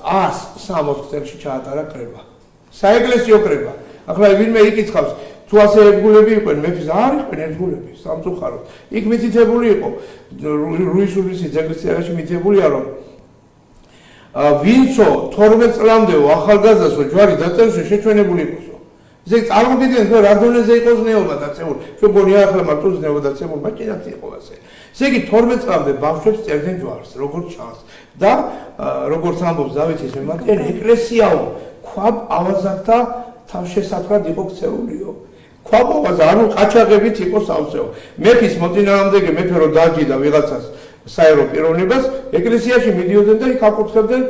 160 წელში ჩაატარა კრება. საეკლესიო კრება. ახლა ვინმე იკითხავს, თუ ასე ერთგულები იყვნენ, მეფის არ იყვნენ ერთგულები, სამწუხაროდ. იქ მითითებული იყო, რუისულის ეკლესიაში მითითებულია, რომ ვინცო 12 წლამდეო ახალგაზრდასო ჯვარი დაწერში შეჩვენებული იყოსო. ესე წარმოგიდგენთ, რომ რა დონეზე იყოს ზნეობა დაწეული. ჩვენ გონია ახლა მარტო ზნეობა დაწეული, მაგრამ იყო ასე. ესე იგი 12 წლამდე ბავშვებს წერდნენ ჯვარს, როგორც ჩანს. და როგორც ამბობს დავითის მემკვიდრე, ეკლესიაო ქვაბ ავაზაკთა თავშესაფრად იყო ქცეულიო. ქვაბ ავაზა, ანუ ყაჩაღებით იყო სავსეო. მეფის მოწინააღმდეგე მეფე რო დააჯიდა ვიღაცას საერო პიროვნებას, ეკლესიაში მიდიოდნენ და იქ აკურთხებდნენ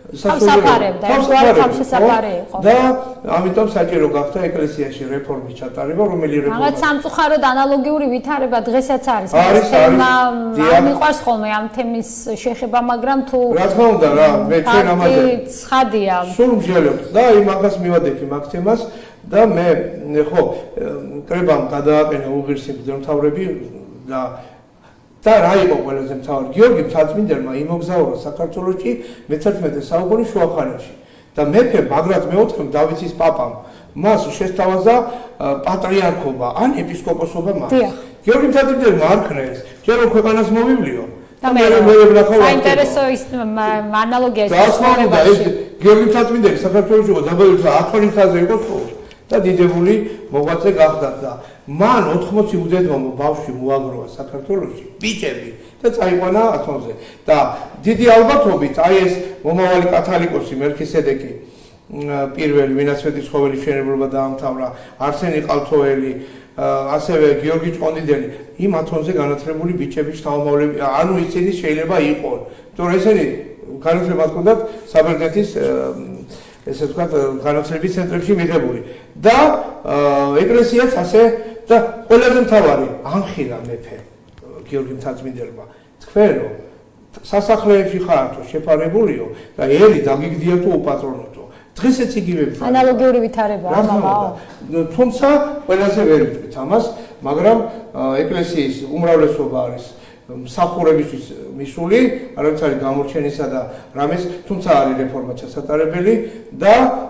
თავშესაფარი იყო. და ამიტომ საჭირო გახდა ეკლესიაში რეფორმის ჩატარება, რომელი რეფორმა. რაღაც სამწუხაროდ ანალოგიური ვითარება დღესაც არის. მიყვარს ხოლმე ამ თემის შეხება, მაგრამ თუ რა თქმა უნდა რა, მე ჩვენ ამაზე ცხადია. სულ მსჯელობთ და იმას მივადექი მაგ თემას და მე ხო კრებამ გადააყენა უღირსი მღვდელმთავრები და რა იყო ყველაზე მთავარი? გიორგი მთაწმინდელმა იმოგზაურა საქართველოში მე-11 საუკუნის შუახანაში და მეფე ბაგრატ მეოთხემ დავითის პაპამ მას შესთავაზა პატრიარქობა ან ეპისკოპოსობა მას. გიორგი მთაწმინდელმა არ ქნეს, ჯერ რომ ქვეყანას მოვივლიო და მე საინტერესო ის ანალოგია ის გიორგი მთაწმინდელი საქართველოში იყო დაბადებული 10 ხაზზე იყო ხოლმე და დიდებული მოღვაწე გახდა და მან 80 უდედმამო ბავშვი მოაგროვა საქართველოში, ბიჭები და წაიყვანა ათონზე და დიდი ალბათობით აი ეს მომავალი კათალიკოსი მელქისედეკი პირველი ვინაც სვეტიცხოველი მშენებლობა დაამთავრა, არსენი ყალთოელი, ასევე გიორგი ჭყონდიდელი იმ ათონზე განათლებული ბიჭების შთამომავლები, ანუ ისინი შეიძლება იყონ, თორე ესენი განათლება ჰქონდათ საბერძნეთის ესე ვთქვათ განათლების ცენტრებში მიღებული და ეკლესიაც ასე და ყველაზე მთავარი ამხილა მეფე გიორგი მთაწმინდელმა თქვენო სასახლეებში ხართო შეფარებულიო და ერი დაგიგდიათო უპატრონოთო დღესაც იგივე ანალოგიური ვითარებაა მამაო თუმცა ყველაზე ვერ ვიტყვით ამას მაგრამ ეკლესიის უმრავლესობა არის მსახურებისთვის მისული, არც არის გამორჩენისა და რამეს, თუმცა არის რეფორმა ჩასატარებელი და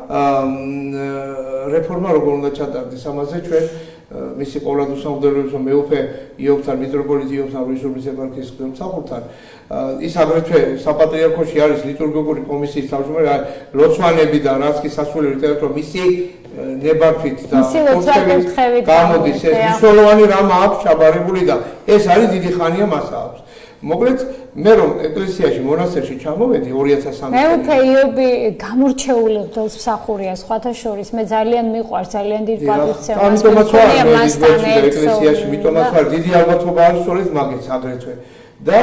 რეფორმა როგორ უნდა ჩატარდეს ამაზე ჩვენ მისი ყოვლადუსამგდელობის მეუფე იობთან მიტროპოლიტი იობთან რუსეთის ეპარქიის მსახურთან ის აგრეთვე საპატრიარქოში არის ლიტურგიული კომისიის თავმჯდომარე ლოცვანები და რაც კი სასულიერო ლიტერატურა მისი ნებართვით და გამოდის ეს მნიშვნელოვანი რამ აქვს ჩაბარებული და ეს არის დიდი ხანია მას აქვს. მოკლედ მე რომ ეკლესიაში მონასტერში ჩამოვედი 2003 წელს მეუფე იობი გამორჩეული ღმრთის მსახურია სხვათა შორის მე ძალიან მიყვარს ძალიან დიდი პატივცემა მასთან ეკლესიაში მიტომაც ვარ დიდი ალბათობა არის სწორედ მაგეც აგრეთვე და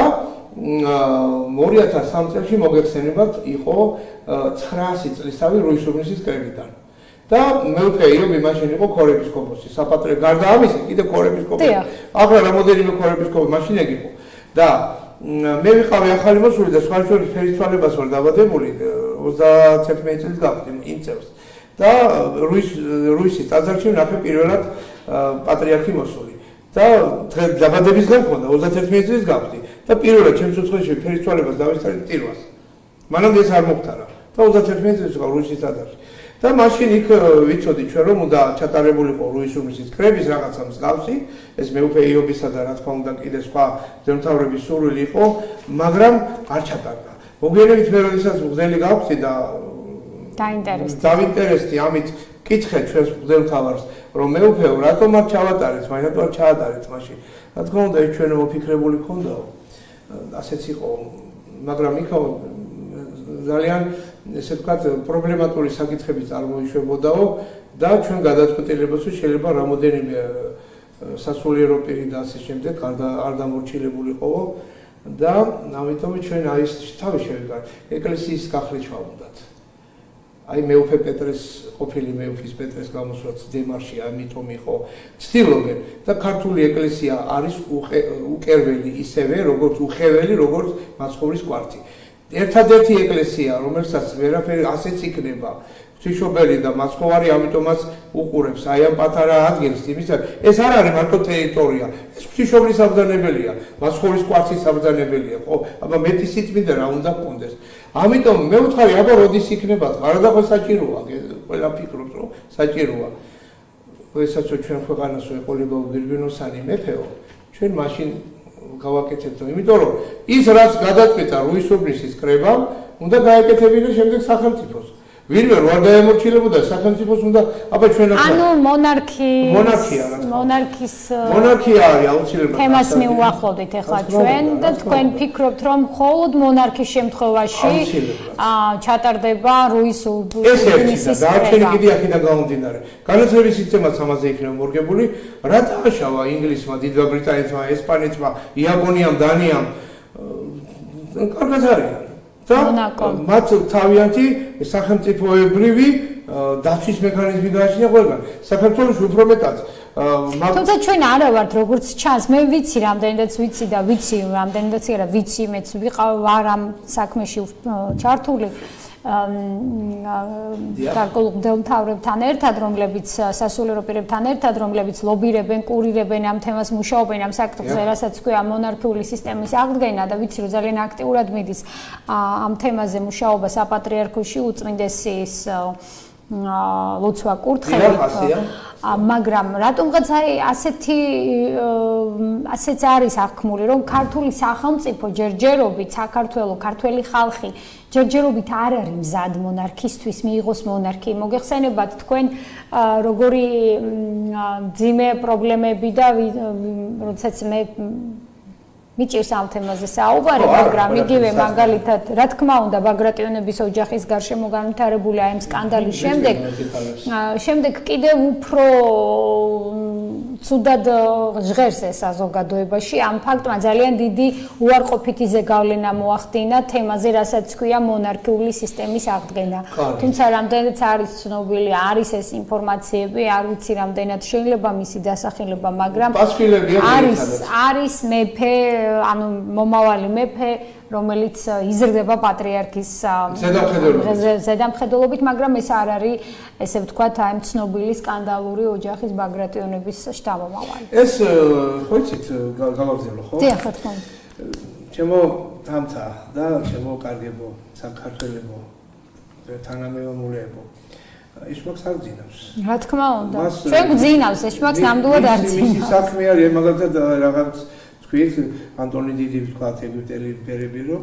2003 წელში მოგეხსენებათ იყო 900 წლისთავი რუისუბნის კრებიდან და მეუფე იობი მაშინ იყო ქორეპისკოპოსი საპატრიარქო გარდა ამისა კიდე ქორეპისკოპოსი ახლა რამოდენიმე ქორეპისკოპოსი მაშინ ეგ იყო და მე ვიყავი ახალი მოსული და სხვა შორის ფერიცვალებას ვარ დაბადებული 31 წელს გავხდი იმ წელს და რუისის ტაძარში ვნახე პირველად პატრიარქი მოსული და დაბადების დღე მქონდა 31 წელს გავხდი და პირველად ჩემს უცხოეთში ფერიცვალებას დავესწარი ტირვას მანამდე ეს არ მოხდარა და 31 წელს ვიყავ რუისის ტაძარში და მაშინ იქ ვიცოდი ჩვენ რომ უნდა ჩატარებულიყო რუისუბნის კრების რაღაცა მსგავსი ეს მეუფე იობისა და რა თქმა უნდა კიდე სხვა ძემთავრების სურვილი იყო მაგრამ არ ჩატარდა მოგვიანებით მე როდესაც მღვდელი გავხდი და დავინტერესდი ამით კითხე ჩვენს მღვდელმთავარს რომ მეუფეო რატომ არ ჩავატარეთ მაინც არ ჩაატარეთ მაშინ რა თქმა უნდა ეს ჩვენ მოფიქრებული ქონდაო ასეც იყო მაგრამ იქ ძალიან ესე ვთქვათ პრობლემატური საკითხები წარმოიშვებოდაო და ჩვენ გადაწყვეტილებაში შეიძლება რამოდენიმე სასულიერო პირი და ასე შემდეგ არ დამორჩილებულიყო და ამიტომ ჩვენ აი ეს თავი შევიგართ ეკლესიის გახლეჩვა უნდათ აი მეუფე პეტრეს ყოფილი მეუფის პეტრეს გამოსვლაც დემარში ამიტომ იყო ცდილობენ და ქართული ეკლესია არის უკერველი ისევე როგორც უხეველი როგორც მაცხოვრის კვართი ერთადერთი ეკლესია რომელსაც ვერაფერი ასეც იქნება ღვთისმშობელი და მაცხოვარი ამიტომაც უყურებს აი ამ პატარა ადგილს იმისა ეს არ არის მარტო ტერიტორია ეს ღვთისმშობლის საბრძანებელია მაცხოვრის კვართის საბრძანებელია ხო აბა მეტი სიწმინდე რა უნდა გქონდეს ამიტომ მე ვთხარი, აბა როდის იქნება? არადახო საჭიროა, ყველა ფიქრობს, რომ საჭიროა. როდესაც ჩვენ ქვეყანას ეყოლება უგირგინოსანი მეფეო, ჩვენ მაშინ გავაკეთებთ, იმიტომ რომ ის რაც გადაწყვეტა რუისობნისის კრებამ, უნდა გაეკეთებინა შემდეგ სახელმწიფოს. ვინმე რო არ დაემორჩილებოდა სახელმწიფოს უნდა აბა ჩვენ ანუ მონარქია არის აუცილებლად თემას მიუახლოვდით ახლა ჩვენ და თქვენ ფიქრობთ რომ მხოლოდ მონარქის შემთხვევაში ჩატარდება რუისუბნის და დარჩენი კიდე აქედან გამომდინარე განათლების სისტემაც ამაზე იქნება მორგებული რა დააშავა ინგლისმა დიდ ბრიტანეთმა ესპანეთმა იაპონიამ დანიამ კარგად არის და მათ თავიანთი სახელმწიფოებრივი დაცვის მექანიზმი გააჩნია ყველგან. საქართველოს უფრო მეტად. თუმცა ჩვენ არა ვართ როგორც ჩანს, მე ვიცი რამდენადაც ვიცი და ვიცი რამდენადაც არა ვიცი, მეც ვარ ამ საქმეში ჩართული. გარკვეულ მთავრებთან ერთად, რომლებიც სასულიერო პირებთან ერთად, რომლებიც ლობირებენ, კურირებენ ამ თემას, მუშაობენ ამ საკითხზე, რასაც ქვია მონარქიული სისტემის აღდგენა და ვიცი, რომ ძალიან აქტიურად მიდის ამ თემაზე მუშაობა საპატრიარქოში უწმინდესის ლოცვა კურთხევით. მაგრამ რატომღაც ასეც არის აღქმული, რომ ქართული სახელმწიფო ჯერჯერობით საქართველოს ქართველი ხალხი ჯერჯერობით არ არის მზად მონარქისთვის მიიღოს მონარქი. მოგეხსენებათ თქვენ როგორი ძიმე პრობლემები და როდესაც მე მიჭირს ამ თემაზე საუბარი, მაგრამ იგივე მაგალითად, რა თქმა უნდა, ბაგრატიონების ოჯახის გარშემო განვითარებული აი ამ სკანდალის შემდეგ კიდევ უფრო ცუდად ჟღერს ეს საზოგადოებაში. ამ ფაქტმა ძალიან დიდი უარყოფითი ზეგავლენა მოახდინა თემაზე, რასაც ქვია მონარქიული სისტემის აღდგენა. თუმცა რამდენიც არის ცნობილი, არის ეს ინფორმაციები, არ ვიცი რამდენად შეიძლება მისი დასახელება, მაგრამ არის მეფე ანუ მომავალი მეფე, რომელიც იზრდება პატრიარქის ზედამხედველობით, მაგრამ ეს არ არის, ესე ვთქვათ, აი ცნობილი სკანდალური ოჯახის ბაგრატიონების შთამომავალი. ეს ხო იცით, გავაგზავნო, ხო? დიახ, რა თქმა უნდა. ჩემო თამთა და ჩემო კარგებო, საქართველებო, თანამემამულეებო. ეშმაკს არ ძინავს. რა თქმა უნდა. ჩვენ გვძინავს, ეშმაკს ნამდვილად არ ძინავს. მისი საქმე არის მაგალითად რაღაც ანტონი დიდი ვთქვათ ეგვიპტელი იმპერები რომ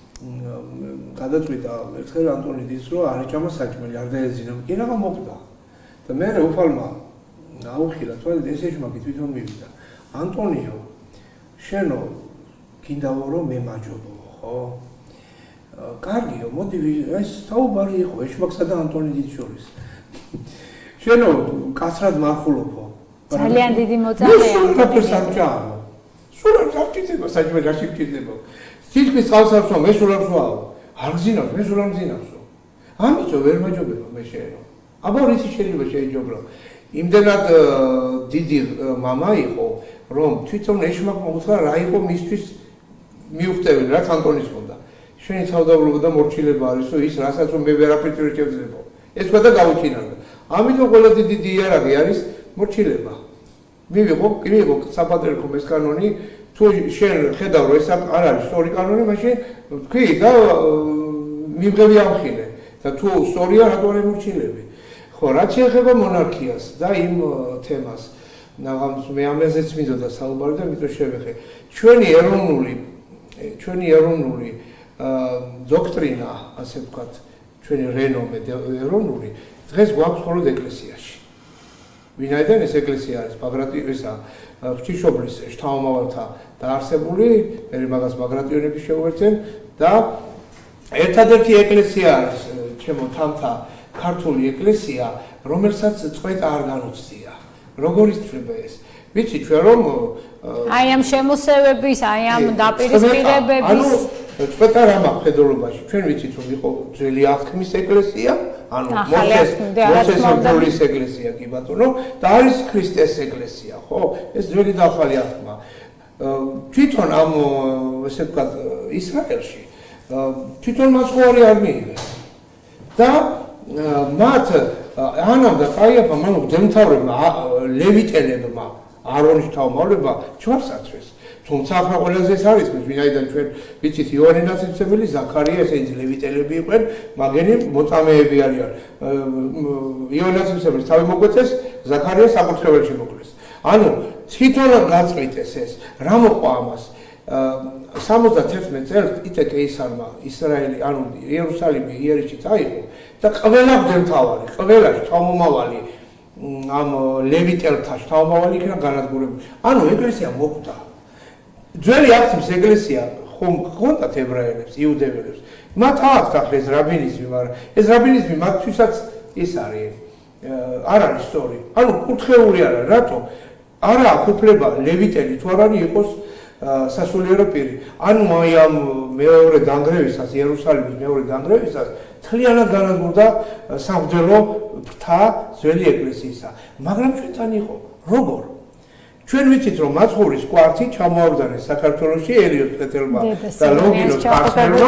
გადაწყვიტა ერთხელ ანტონი დიდს რომ არ ეჭამა საჭმელი არ დაეძინა კი რაღა მოხდა და მე უფალმა აუხილა თვალით ეს ეშმაკი თვითონ მივიდა ანტონიო შენო გინდაო რომ მე მაჯობო ხო კარგიო მოდი ეს საუბარი იყო ეშმაკსა და ანტონი დიდს შორის შენო კაცრად მარხულობო ძალიან დიდი მოწამეა სულ არ გჭირდება საჭმელი არ შეგჭირდება თითქმის წყალსაცვა მე სულ არ ვსვაო არ გძინავს მე სულ არ მძინავსო ამიტომ ვერ მაჯობება მე შენო აბა რითი შეიძლება შეიჯობრო იმდენად დიდი მამა იყო რომ თვითონ ეშმაკმა უთხრა რა იყო მისთვის მიუხვდები რაც ანტონის ჰქონდა შენი თავდაბრობა და მორჩილება არისო ის რასაც მე ვერაფერს ვერ შევძლებო ეს ყველა გავუჩინარდა ამიტომ ყველა დიდი იარაღი არის მორჩილება მივიღო საპატრიარქო ეს კანონი თუ შენ ხედავ რომ ეს არ არის სწორი კანონი მაშინ თქვი და მივღები ამხილე და თუ სწორია რატო არ ემორჩილები ხო რაც შეეხება მონარქიას და იმ თემას ნაღამს მე ამაზეც მინდოდა საუბარი და მითო შევეხე ჩვენი ეროვნული დოქტრინა ასე ვთქვათ ჩვენი რენომე ეროვნული დღეს გვაქვს მხოლოდ ეკლესიაში ვინაიდან ეს ეკლესია არის ბაგრატიონისა ღვთისმშობლის შთამომავალთა დაარსებული, მე მაგას ბაგრატიონები შეუერთენ და ერთადერთი ეკლესია არის ჩემო თამთა ქართული ეკლესია, რომელსაც წვეტა არ განუცდია. როგორ იცვლება ეს? ვიცი ჩვენ რომ აი ამ შემოსევების, აი ამ დაპირისპირებების წვეტა რა მაქვს ხედულობაში? ჩვენ ვიცით რომ იყო ძველი აღთქმის ეკლესია ანუ მოსეს ეკლესია კი ბატონო და არის ქრისტეს ეკლესია ხო ეს ძველი და ახალი აღთქმა თვითონ ამ ესე ვთქვათ ისრაელში თვითონ მასხოვარი არ მიიღეს და მათ ანამ და ყაიაფამ ანუ დემთავრებმა ლევიტელებმა არონის თავმავლებმა ჯვარს აწვეს თუმცა ახლა ყველაზე ეს არის, ვინაიდან ჩვენ ვიცით იოანე ნაცრისმცემელი, ზაქარია, ესენიც ლევიტელები იყვნენ, მაგენი მოწამეები არიან. იოანე ნაცრისმცემელი თავი მოგვეწეს, ზაქარია საკურთხეველში მოკლეს. ანუ თვითონ გაწყვიტეს ეს, რა მოყვა ამას? 71 წელს იტე კეისარმა ისრაელი, ანუ იერუსალიმი იერიშით აიღო და ყველა მღვდელმთავარი, ყველა შთამომავალი ამ ლევიტელთა შთამომავალი იქნა განადგურებული. ანუ ეკლესია მოკვდა. ძველი აღთქმის ეკლესია ხონდათ ებრაელებს, იუდეველებს. მათ აქვს ახლა ეს რაბინიზმი, მაგრამ ეს რაბინიზმი მათთვისაც ის არის არ არის სწორი. ანუ კურთხეული არა, რატო? არა აქვს უფლება ლევიტელი თუ არ არის იყოს სასულიერო პირი. ანუ აი ამ მეორე დანგრევისას, იერუსალიმის მეორე დანგრევისას თლიანად განადგურდა სამღვდელო ფრთა ძველი ეკლესიისა. მაგრამ ჩვენთან იყო როგორ? ჩვენ ვიცით რომ მაცხოვრის კვართი ჩამოაგდანეს საქართველოში ელიოს პეტრელმა და ლოგინოს ქართველმა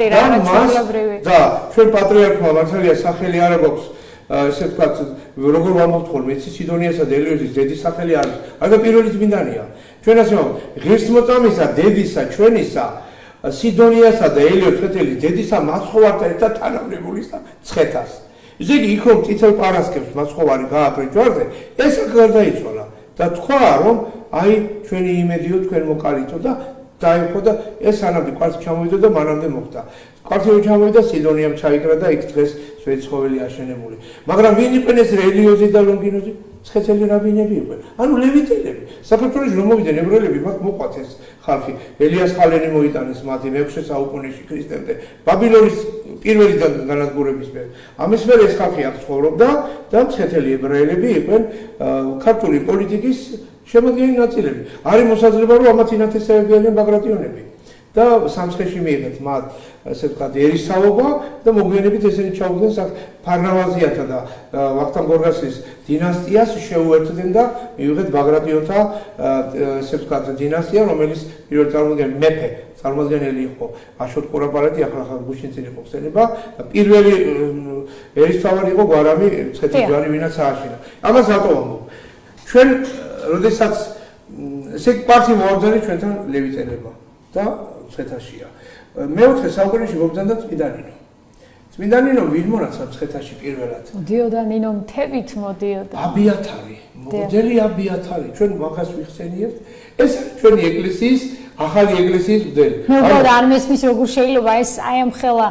და ჩვენ პატრიარქმა მართალია სახელი არ აქვს ესე ვთქვათ როგორ ვამბობთ ხოლმე იცი სიდონიასა და ელიოსის დედის სახელი არის არა პირველი წმინდანია ჩვენ ასე ვამბობთ ღირსმოწამისა დედისა ჩვენისა სიდონიასა და ელიოს პეტელის დედისა მაცხოვართან ერთად თანამდებულისა ცხეთას ესე იგი იქ რომ წითელ პარასკევს მაცხოვარი გააკრე ჯვარზე ეს გარდაიცვალა და თქვა რომ აი ჩვენი იმედიო თქვენ მოკალითო და დაიხო და ეს ანამდე კვართი ჩამოვიდა და მანამდე მოხდა. კვართი ჩამოვიდა სიდონიამ ჩაიკრა და იქ დღეს სვეტიცხოველი აშენებული. მაგრამ ვინ იყვნენ ეს ელიოზი და ლონგინოზი? ცხეთელი რაბინები იყვნენ. ანუ ლევიტელები. საქართველოში რომ მოვიდნენ ებრაელები, მათ მოყვათ ეს ხალხი. ელიას ხალენი მოიტანეს მათი მე-6 საუკუნეში ქრისტემდე. ბაბილონის პირველი განადგურების მერე. ამის მერე ეს ხალხი აქ ცხოვრობდა და ცხეთელი ებრაელები იყვნენ ქართული პოლიტიკის შემოგვიდგენილი ნაწილები. არის მოსაზრება რომ ამათ ინათესავები არიან ბაგრატიონები და სამცხეში მიიღეთ მათ ასე ვთქვათ ერისთავობა და მოგვიანებით ესენი ჩაუდგნენ ფარნავაზიათა და ვახტანგ გორგასლის დინასტიას შეუერთდნენ და მიიღეთ ბაგრატიონთა ასე ვთქვათ დინასტია რომელიც პირველ წარმოადგენელი იყო აშოტ ყურაპალატი ახლა გუშინწინ იყო ხსენება და პირველი ერისთავარი იყო გვარამი ცხეთის ჯვარი ვინაც ააშენა. ამას რატო ვამბობ? ჩვენ როდესაც ესე კვართი მოაბრძანა ჩვენთან ლევიტელებმა და ცხეთაშია. მე-4 საუკუნეში მობრძანდა წმინდანინო. წმინდანინო ვინ მონაცა ცხეთაში პირველად? მოდიოდა ნინო მთებით მოდიოდა. აბიათარი, მოდელი აბიათარი. ჩვენ მაგას ვიხსენიებთ. ეს ჩვენი ეკლესიის, ახალი ეკლესიის მოდელი. ნუ არ მესმის როგორ შეიძლება ეს აი ამ ხელა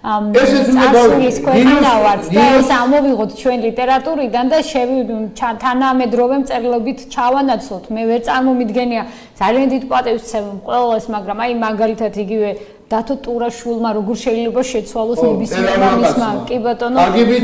წარსულის ქვეყანა ვართ და ეს ამოვიღოთ ჩვენ ლიტერატურიდან და თანამედროვე მწერლობით ჩავანაცვლოთ. მე ვერ წარმომიდგენია ძალიან დიდ პატევს ვცემ ყველას, მაგრამ აი მაგალითად იგივე დათო ტურაშვილმა როგორ შეიძლება შეცვალოს ნებისმიერმა მისმა კი ბატონო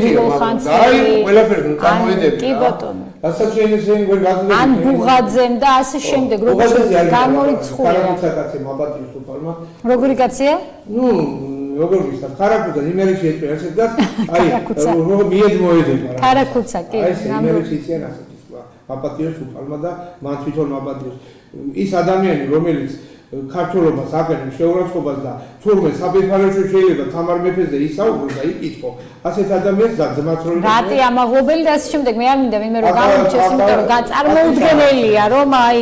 აი ყველაფერს წამოედები კი ბატონო რასაც შეიძლება ვერ გაგზავნოთ ან ბუღაძემ და ასე შემდეგ როგორ გამორიცხულია კარაკაცი მაბატიოს უფალმა როგორი კაცია? ნუ როგორ გიხსნა ხარაკუცა იმერეთში ეწვია ასეთ და აი რომ მიედ მოედება ხარაკუცა კი აი იმერეთში იციან ასეთ ისვა მაბატიოს უფალმა და მან თვითონ მაბატიოს ის ადამიანი რომელიც ქართულობას აკეთებს შეურაცხყოფას და თურმე საბეფარეშო შეიძლება თამარ მეფეზე ისაუბროს და იკითხო ასეთ ადამიანს ძმაც რო რატი ამაღობელი და ასე შემდეგ მე არ მინდა ვინმე რომ გამომჩეს იმიტომ რომ წარმოუდგენელია რომ აი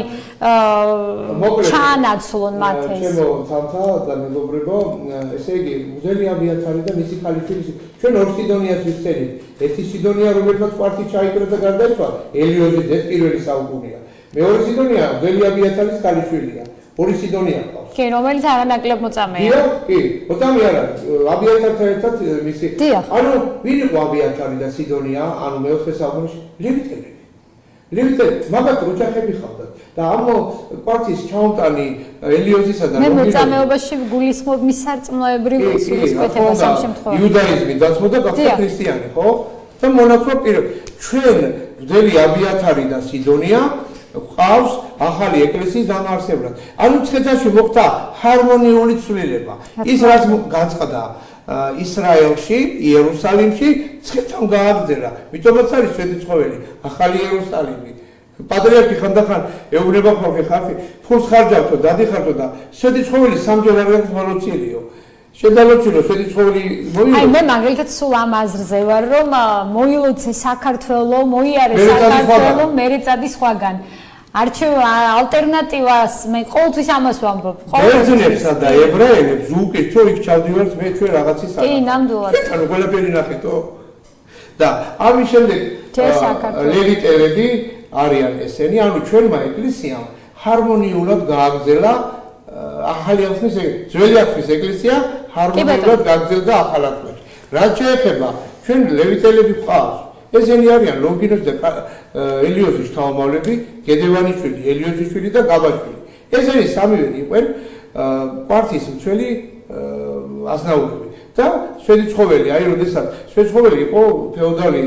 ჩაანაცვლონ მათ ეს ჩემო თავთა და მეგობრებო ესე იგი მუდელი აბიათარი და მისი ქალიშვილი ჩვენ ორ სიდონიას ვიხსენით ერთი სიდონია რომელსაც კვართი ჩაიკრა და გარდაიცვალა ელიოზის ეს პირველი საუკუნეა მეორე სიდონია მუდელი აბიათარის ქალიშვილია ორი სიდონია ყავს. კი, რომელიც არანაკლებ მოწამეა. კი, მოწამე არა, აბიათართან ერთად მისი. ანუ ვინ იყო აბიათარი და სიდონია, ანუ მე-4 საუკუნეში ლევიტელები. ლევიტელები, მაგათ ოჯახები ხავდათ და ამ კვართის ჩაუტანი ელიოზისა და მე მოწამეობაში გულისხმობ მისარწმუნოებრივ სულისკვეთებას ამ შემთხვევაში. იუდაიზმი დაცმოდა გახდა ქრისტიანი, ხო? და მონათხრობ პირობ. ჩვენ მდელი აბიათარი და სიდონია ყავს ახალი ეკლესიის დამაარსებლად. ანუ ცხეთაში მოხდა ჰარმონიული ცვლილება. ის რაც გაწყდა ისრაელში, იერუსალიმში, ცხეთამ გააგრძელა. მითომაც არის სვეტიცხოველი, ახალი იერუსალიმი. პატრიარქი ხანდახან ეუბნება ხალხი, ფულს ხარჯავთო, დადიხართო და სვეტიცხოველი სამჯერ არ გაქვს მოლოცილიო. შედალოცილო სვეტიცხოველი მოილოცე. აი მე მაგალითად სულ ამ აზრზე ვარ, რომ მოილოცე საქართველო, მოიარე საქართველო, მერე წადი სხვაგან. არჩევ ალტერნატივას მე ყოველთვის ამას ვამბობ. ბერძნებსა და ებრაელებს უკეთ რომ იქ ჩავდივართ მე ჩვენ რაღაცის კი, ნამდვილად. ანუ ყველაფერი ნახეთო. და ამის შემდეგ ლევიტელები არიან ესენი, ანუ ჩვენმა ეკლესიამ ჰარმონიულად გააგრძელა ახალი აღთქმის ძველი აღთქმის ეკლესია ჰარმონიულად გააგრძელდა ახალ აღთქმაში. რაც შეეხება ჩვენ ლევიტელები ყავს ესენი არიან ლონგინოს და ელიოზის თავმოყრები, გედევანიშვილი, ელიოზიშვილი და გაბაშვილი. ესენი სამივე იყვნენ კვართის მცველი აზნაურები და შვედიცხოველი, აი როდესაც შვედიცხოველი იყო ფეოდალი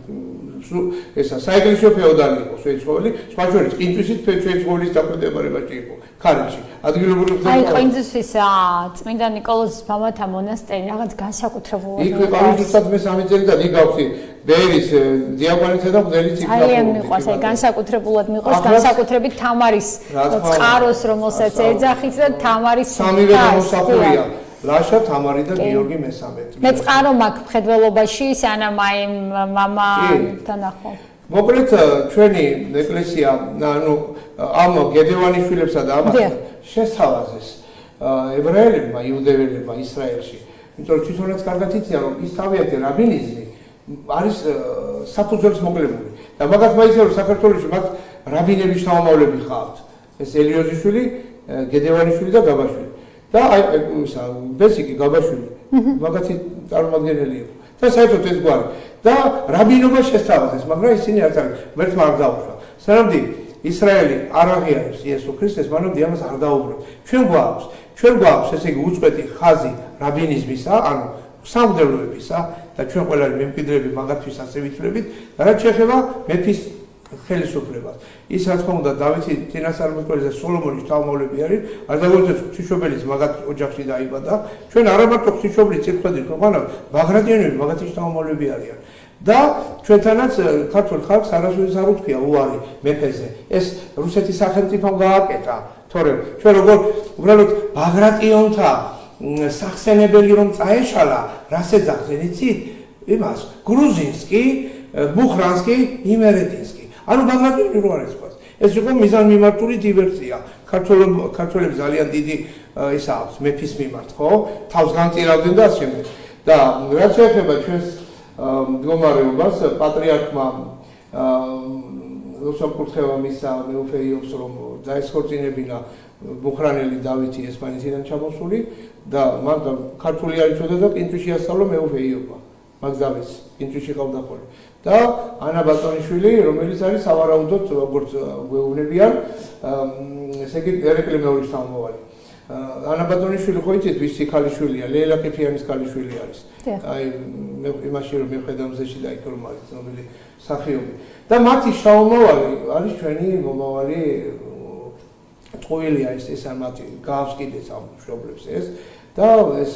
ესა საეკლესიო ფეოდალი იყო შვედიცხოველი, სხვა შორის ყინწვისით შვედიცხოველის დაქვემდებარებაში იყო ქარიქში. ადგილობრივი აი ყინწვისის წმინდა ნიკოლოზის მამათა მონასტერი რაღაც განსაკუთრებულად იქ ვიყავით უცად მე 3 წელი და იქ გავხდი ბერის დიაკვანისა და მღვდელის იქ აი მიყვარს აი განსაკუთრებულად მიყვარს განსაკუთრებით თამარის წყაროს რომელსაც ეძახით და თამარის სამივე მოსახურია ლაშა თამარი და გიორგი მესამე მე წყარო მაქვს მხედველობაში სანამ აი მამათან ახლო მოკლედ ჩვენი ეკლესია ანუ ამ გედევანიშვილებსა და ამათ შესთავაზეს ებრაელებმა იუდეველებმა ისრაელში იმიტომ რომ თვითონაც კარგად იციან რომ ის თავიანთი რაბინიზმი არის საფუძველს მოკლებული და მაგათ მაიცე რომ საქართველოში მათ რაბინების თავმოყრები ხართ ეს ელიოზიშვილი გედევანიშვილი და გაბაშვილი და აი ბესიკი გაბაშვილი მაგათი წარმომადგენელი იყო და საერთოდ ეს გვარი და რაბინობა შესთავაზეს მაგრამ ისინი არ არის მერტმა არ დაუშვა სანამ ისრაელი არ აღიარებს იესო ქრისტეს მანამდე ამას არ დაუბრუნებს ჩვენ გვაქვს ესე იგი უწყვეტი ხაზი რაბინიზმისა ანუ სამღვდელოებისა და ჩვენ ყველანი მემკვიდრეები მაგათთვის ასე ვიცვლებით რაც შეეხება მეფის ხელისუფლებას ის რა თქმა უნდა დავითი წინასწარმეტყველის და სოლომონის თავმოყრები არის არ დაგვეცეთ ღვთისმშობელის მაგათ ოჯახში დაიბადა ჩვენ არა მარტო ღვთისმშობლის წირთხლები ქვეყანა ბაგრატიონები მაგათი თავმოყრები არიან და ჩვენთანაც ქართულ ხალხს არასოდეს არ უთქვია უარი მეფეზე ეს რუსეთის სახელმწიფომ გააკეთა თორემ ჩვენ როგორ უბრალოდ ბაგრატიონთა სახსენებელი რომ წაეშალა რას ეძახდნენ იცით იმას გრუზინსკი ბუხრანსკი იმერეტინსკი ანუ ბაგრატიონი რო არის ყავს ეს იყო მიზანმიმართული დივერსია ქართველებს ძალიან დიდი ისა აქვს მეფის მიმართ ხო თავს განწირავდნენ და ასე შემდეგ და რაც შეეხება ჩვენს მდგომარეობას პატრიარქმა რუსაკურთხევა მისცა მეუფეიობს რომ დაესხორწინებინა ბუხრანელი დავითი ესპანეთიდან ჩამოსული და მაგ ქართული არ იცოდა და კინტრიში ასწავლა მეუფეიობა მაგ დავითს კინტრიში ყავდა ხოლმე და ანა ბატონიშვილი რომელიც არის სავარაუდოდ როგორც გვეუბნებიან ესე იგი ერეკლე მეორის თავმოვალი ანა ბატონიშვილი ხო იცით ვისი ქალიშვილია ლეილა ყიფიანის ქალიშვილი არის აი მე იმაში რომ მიხედა მზეში და იქ რომ არის ცნობილი სახიობი და მათი შაუმოვალი არის ჩვენი მომავალი ტყუილია ეს ამათი გავს კიდეც ამ მშობლებს ეს და ეს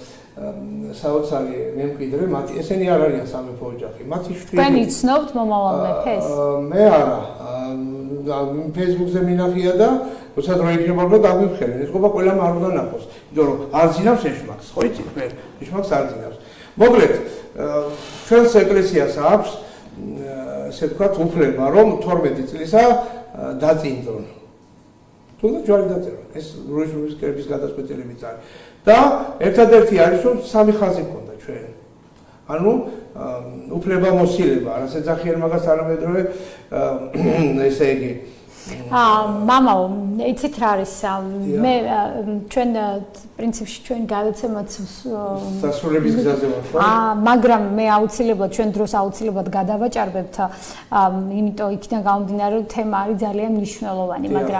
საოცარი მემკვიდრე მათი ესენი არ არიან სამეფო ოჯახი მათი შვილი თქვენ იცნობთ მომავალ მეფეს მე არა ფეისბუქზე მინახია და როცა დრო იქნება რომ დაგვიფხენენ ეს ყობა ყველამ არ უნდა ნახოს იმიტომ რომ არ ძინავს ეშმაკს ხო იცით მე ეშმაკს არ ძინავს მოკლედ ჩვენს ეკლესიას აქვს ესე ვთქვათ უფლება რომ 12 წლისა დაწინდონ თუნდაც ჯვარი დაწერა ეს რუის კერების გადაწყვეტილებიც არის და ერთადერთი არის რომ სამი ხაზი ქონდა ჩვენ ანუ უფლება მოსილება არას ეძახიან მაგას არამედროვე ესე იგი მამაო იცით რა არის მე ჩვენ პრინციპში ჩვენ გადაცემაც დასრულების გზაზე ვართ ხო მაგრამ მე აუცილებლად ჩვენ დროს აუცილებლად გადავაჭარბებთ იმიტომ იქიდან გამომდინარე რომ თემა არის ძალიან მნიშვნელოვანი მაგრამ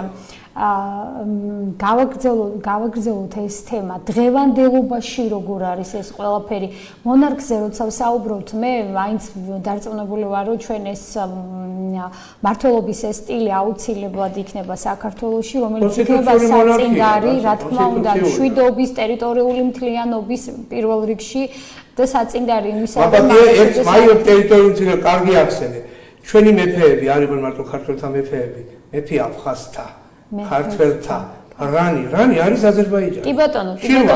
გავაგრძელოთ ეს თემა დღევანდელობაში როგორ არის ეს ყველაფერი მონარქზე როცა ვსაუბრობთ მე მაინც დარწმუნებული ვარ რომ ჩვენ ეს მმართველობის ეს სტილი აუცილებლად იქნება საქართველოში რომელიც იქნება საწინდარი რა თქმა უნდა მშვიდობის ტერიტორიული მთლიანობის პირველ რიგში და საწინდარი იმისა რომ ერთ მაიორ ტერიტორიული კარგი ახსენე ჩვენი მეფეები არ იყვნენ მარტო ქართველთა მეფეები მეფე აფხაზთა ქართველთა რანი არის აზერბაიჯანი. კი ბატონო,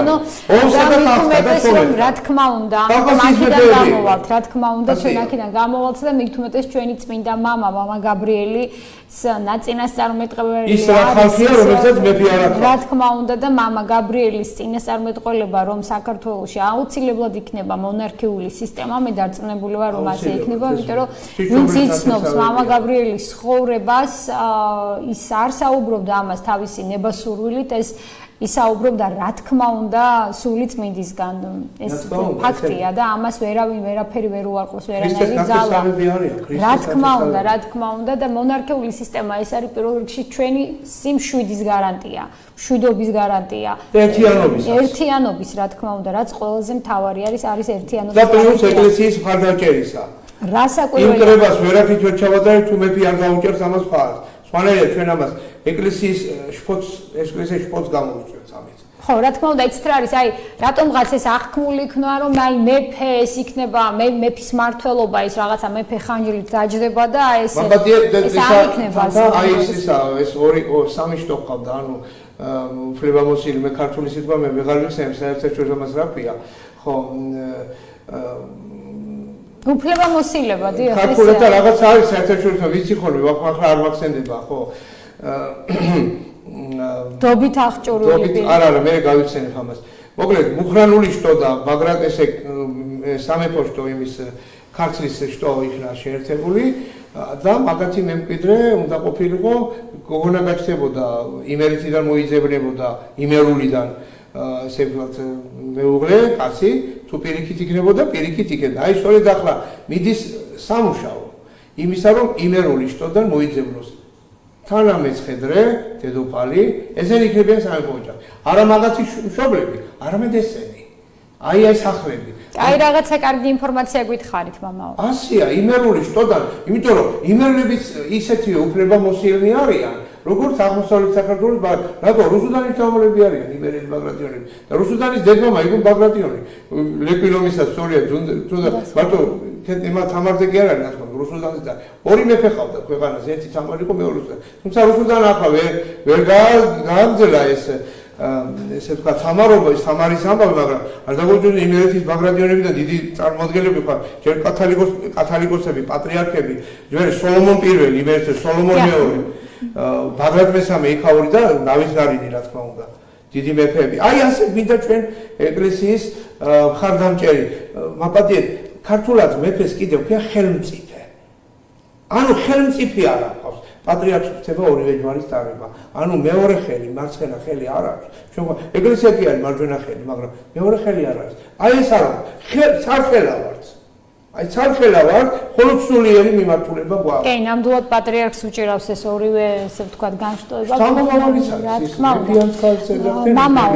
რა თქმა უნდა, აქედან გამოვალთ, რა თქმა უნდა, ჩვენ აქედან გამოვალთ და მით უმეტეს ჩვენი წმინდა მამა გაბრიელი ნაწინასწარმეტყველი ის რა ხალხია, რომელსაც მეფე არ აქვს. რა თქმა უნდა და მამა გაბრიელის წინასწარმეტყველება, რომ საქართველოში აუცილებლად იქნება მონარქიული სისტემა, მე დარწმუნებული ვარ, რომ ასე იქნება, იმიტომ რომ ვინც იცნობს მამა გაბრიელის ცხოვრებას, ის არ საუბრობდა ამას თავისი ნებასურვილით, ეს ისაუბრობდა რა თქმა უნდა სული წმინდისგან. ეს ფაქტია და ამას ვერაფერი ვერ უარყოფს ვერანაირი ძალა. რა თქმა უნდა და მონარქიული სისტემა ეს არის პირველ რიგში ჩვენი სიმშვიდის გარანტია, მშვიდობის გარანტია. ერთიანობის რა თქმა უნდა, რაც ყველაზე მთავარი არის ერთიანობის. და პლუს ეკლესიის მხარდაჭერისა. იმ კრებას ვერაფრით ვერ ჩავატარებთ თუ მეფე არ გაუჭერს ამას ხარს. სხვანაირად ჩვენ ამას ეკლესიის შფოთს გამოვიწვევთ ამით. ხო, რა თქმა უნდა, იცით რა არის, აი, რატომღაც ეს აღქმული იქნება, რომ აი მეფე ეს იქნება, მეფის მმართველობა ის რაღაცა მეფე ხანჯლით დაჯდება და ეს არ იქნება. აი ეს სამი შტო ყავდა, ანუ უფლებამოსილი მე ქართული სიტყვა მე ვეღარ ვიხსენებ, საერთოდ ჩვენ ამას რა ქვია. ხო, უფლებამოსილება, დიახ, ეს ქართულად და რაღაც არის საერთაშორისო ვიცი ხოლმე, ახლა არ მახსენდება, ხო. დობით აღჭურვილები. არა, მე გავიხსენებ ამას. მოკლედ, მუხრანული შტო და ბაგრატესე სამეფო შტო იმის ქართლის შტო იქნა შეერთებული და მაგათი მემკვიდრე უნდა ყოფილიყო, გოგონა გაჩნდებოდა იმერეთიდან მოიძებნებოდა იმერულიდან ესე ვთქვათ მეუღლე, კაცი, თუ პირიქით იქნებოდა, პირიქით იქნება. აი სწორედ ახლა მიდის სამუშაო იმისა, რომ იმერული შტოდან მოიძებნოს თანამეცხედრე, დედოფალი, ესენი იქნებიან სამეფო ოჯახი. არა მაგათი მშობლები, არამედ ესენი. აი სახლები. აი რაღაცა კარგი ინფორმაცია გითხარით, მამაო. ასია, იმერული შტოდან, იმიტომ რომ იმერლებიც ისეთი უფლებამოსილნი არიან, როგორც აღმოსავლეთ საქართველოს, რატო რუსუდანის თავმოყრები არიან იმერელი ბაგრატიონები და რუსუდანის დედმამა იყო ბაგრატიონი. ლეკვილომისას სწორია თუნდა მარტო თემა თამარზე კი არ არის, რა თქმა უნდა, რუსუდანის და ორი მეფე ყავდა ქვეყანას, ერთი თამარი იყო, მეორე რუსუდანი. თუმცა რუსუდანი ახლა ვერ გააგრძელა ესე ვთქვათ თამარობა, ის თამარის ამბავი, მაგრამ არ დაგვიჯერა იმერეთის ბაგრატიონები და დიდი წარმოადგენლები ხარ, ჯერ კათალიკოსები, პატრიარქები, ჯერ სოლომონ პირველი, იმერეთის სოლომონ მეორე. ბაგრატ მესამე იქაური და ნავითნარინი რა თქმა უნდა დიდი მეფეები. აი ასე გვინდა ჩვენ ეკლესიის მხარდამჭერი. მაპატიეთ, ქართულად მეფეს კიდევ ქვია ხელმწიფე. ანუ ხელმწიფე არ აქვს. პატრიარქს ხდება ორივე ჯვარის დარება. ანუ მეორე ხელი, მარცხენა ხელი არ აქვს. ჩვენ ეკლესია კი არის მარჯვენა ხელი, მაგრამ მეორე ხელი არ არის. აი ეს არა, სარხელა ვართ. აი ცალხელა ვარ, ხოლო სულიერი მიმართულება გვაქვს. კი, ნამდვილად პატრიარქს უჭირავს ეს ორივე, ესე ვთქვათ, განშტოება. რა თქმა უნდა, მამაო,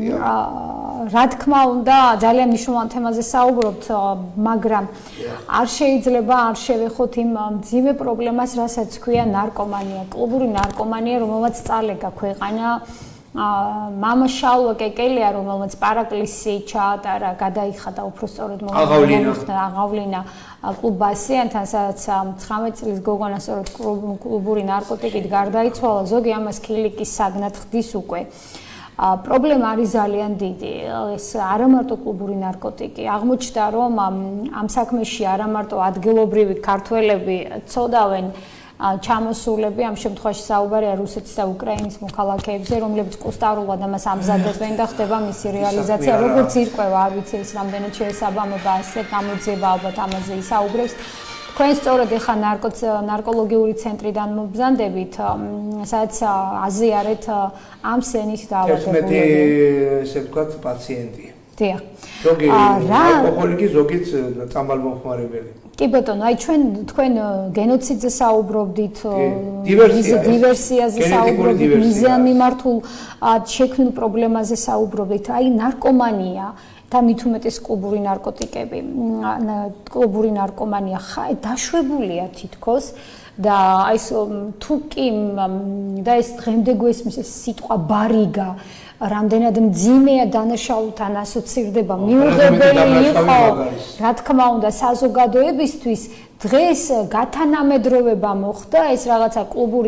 რა თქმა უნდა, ძალიან მნიშვნელოვან თემაზე საუბრობთ, მაგრამ არ შეიძლება არ შევეხოთ იმ მძიმე პრობლემას, რასაც ქვია ნარკომანია, კლუბური ნარკომანია, რომელმაც წალეგა ქვეყანა. მამა შალვა კეკელია, რომელმაც პარაკლისი ჩაატარა, გადაიხადა უფრო სწორედ აღავლინა კლუბ ბასიანთან, სადაც 19 წლის გოგონა სწორედ კლუბური ნარკოტიკით გარდაიცვალა, ზოგი ამას ქილიკის საგნად ხდის უკვე. პრობლემა არის ძალიან დიდი. ეს არა მარტო კლუბური ნარკოტიკი. აღმოჩნდა, რომ ამ საქმეში არა მარტო ადგილობრივი ქართველები ცოდავენ ჩამოსულები, ამ შემთხვევაში საუბარია რუსეთის და უკრაინის მოქალაქეებზე, რომლებიც კუსტარულად ამას ამზადებენ და ხდება მისი რეალიზაცია, როგორც ირკვევა, არ ვიცი ეს რამდენად შეესაბამება ასე გამოძიება, ალბათ ამაზე ისაუბრებს. თქვენ სწორედ ეხა ნარკოლოგიური ცენტრიდან მობზანდებით, სადაც აზიარეთ ამ სენის დაავადებულები. 11 ესე ვთქვათ პაციენტი. დიახ. ზოგი ალკოჰოლიკი, ზოგიც წამალმოხმარებელი. კი ბატონო, აი თქვენ გენოციდზე საუბრობდით, დივერსიაზე საუბრობდით, მიზანმიმართულ შექმნილ პრობლემაზე საუბრობდით, აი ნარკომანია და მით უმეტეს კლუბური ნარკოტიკები, კლუბური ნარკომანია დაშვებულია თითქოს და აი თუ კი და ეს დღემდე გვესმის სიტყვა ბარიგა რამდენად მძიმეა დანაშაულთან ასოცირდება, მიუღებელი იყო, რა თქმა უნდა, საზოგადოებისთვის დღეს გათანამედროვება მოხდა ეს რაღაცა კლუბური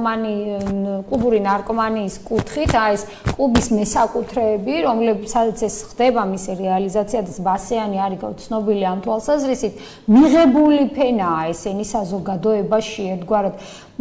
ნარკომანიის კუთხით, ეს კლუბის მესაკუთრეები, რომლებსაც ეს ხდება მისი რეალიზაცია და ბასიანი არის ცნობილი ამ თვალსაზრისით, მიღებული ფენაა ესენი საზოგადოებაში ერთგვარად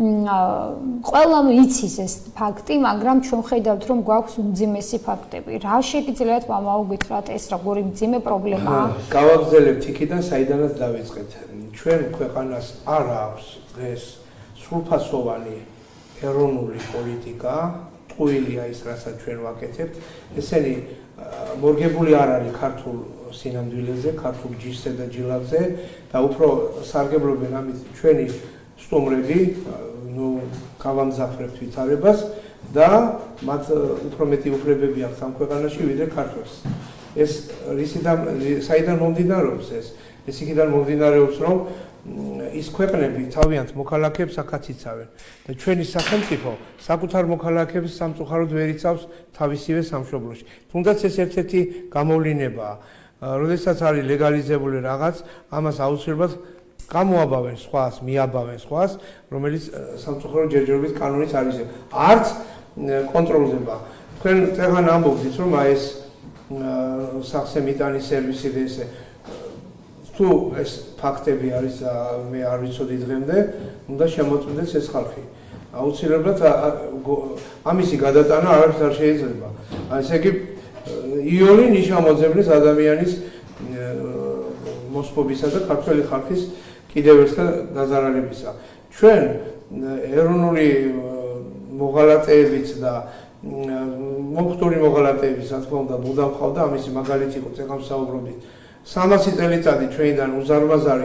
ყველამ იცის ეს ფაქტი, მაგრამ ჩვენ ხედავთ რომ გვაქვს უმძიმესი ფაქტები. რა შეგიძლიათ მომაუგითხრათ ეს როგორი მძიმე პრობლემაა? გავაგრძელებთ იქიდან საიდანაც დავიწყეთ. ჩვენ ქვეყანას არ აქვს დღეს სრულფასოვანი ეროვნული პოლიტიკა, ტყუილია ის, რასაც ჩვენ ვაკეთებთ. ესენი მორგებული არ არის ქართულ სინამდვილეზე, ქართულ ჯიშზე და ჯილაკზე და უფრო სარგებლობენ ამით ჩვენი სტუმრები, გავამძაფრებთ ვითარებას და მათ უფრო მეტი უფლებები აქვს ამ ქვეყანაში ვიდრე ქართველს. ეს საიდან მომდინარეობს ეს? ეს იქიდან მომდინარეობს, რომ ის ქვეყნები თავიანთ მოქალაქეებს აქაც იცავენ და ჩვენი სახელმწიფო საკუთარ მოქალაქეებს სამწუხაროდ ვერ იცავს თავისივე სამშობლოში. თუნდაც ეს ერთ-ერთი გამოვლინებაა. როდესაც არის ლეგალიზებული რაღაც, ამას აუცილებლად გამოაბავენ სხვას, მიაბავენ სხვას, რომელიც სამწუხაროდ ჯერჯერობით კანონით არის. არც კონტროლდება. თქვენ წეგან ამბობთ, რომ აი ეს სახსემიტანის სერვისი და ესე თუ ეს ფაქტები არის და მე არ ვიცოდი დღემდე, უნდა შემოწმდეს ეს ხალხი. აუცილებლად ამისი გადატანა არაფერს არ შეიძლება. ესე იგი იოლი ნიშამოძებნის ადამიანის მოსპობისა და ქართველი ხალხის კიდევ ერთხელ დაზარალებისა. ჩვენ ეროვნული მოღალატეებით და მომხდური მოღალატეებით, რა თქმა უნდა, ბუდა მხავდა, ამისი მაგალითი იყო წეგან საუბრობით. 300 წელიწადი ჩვენიდან უზარმაზარი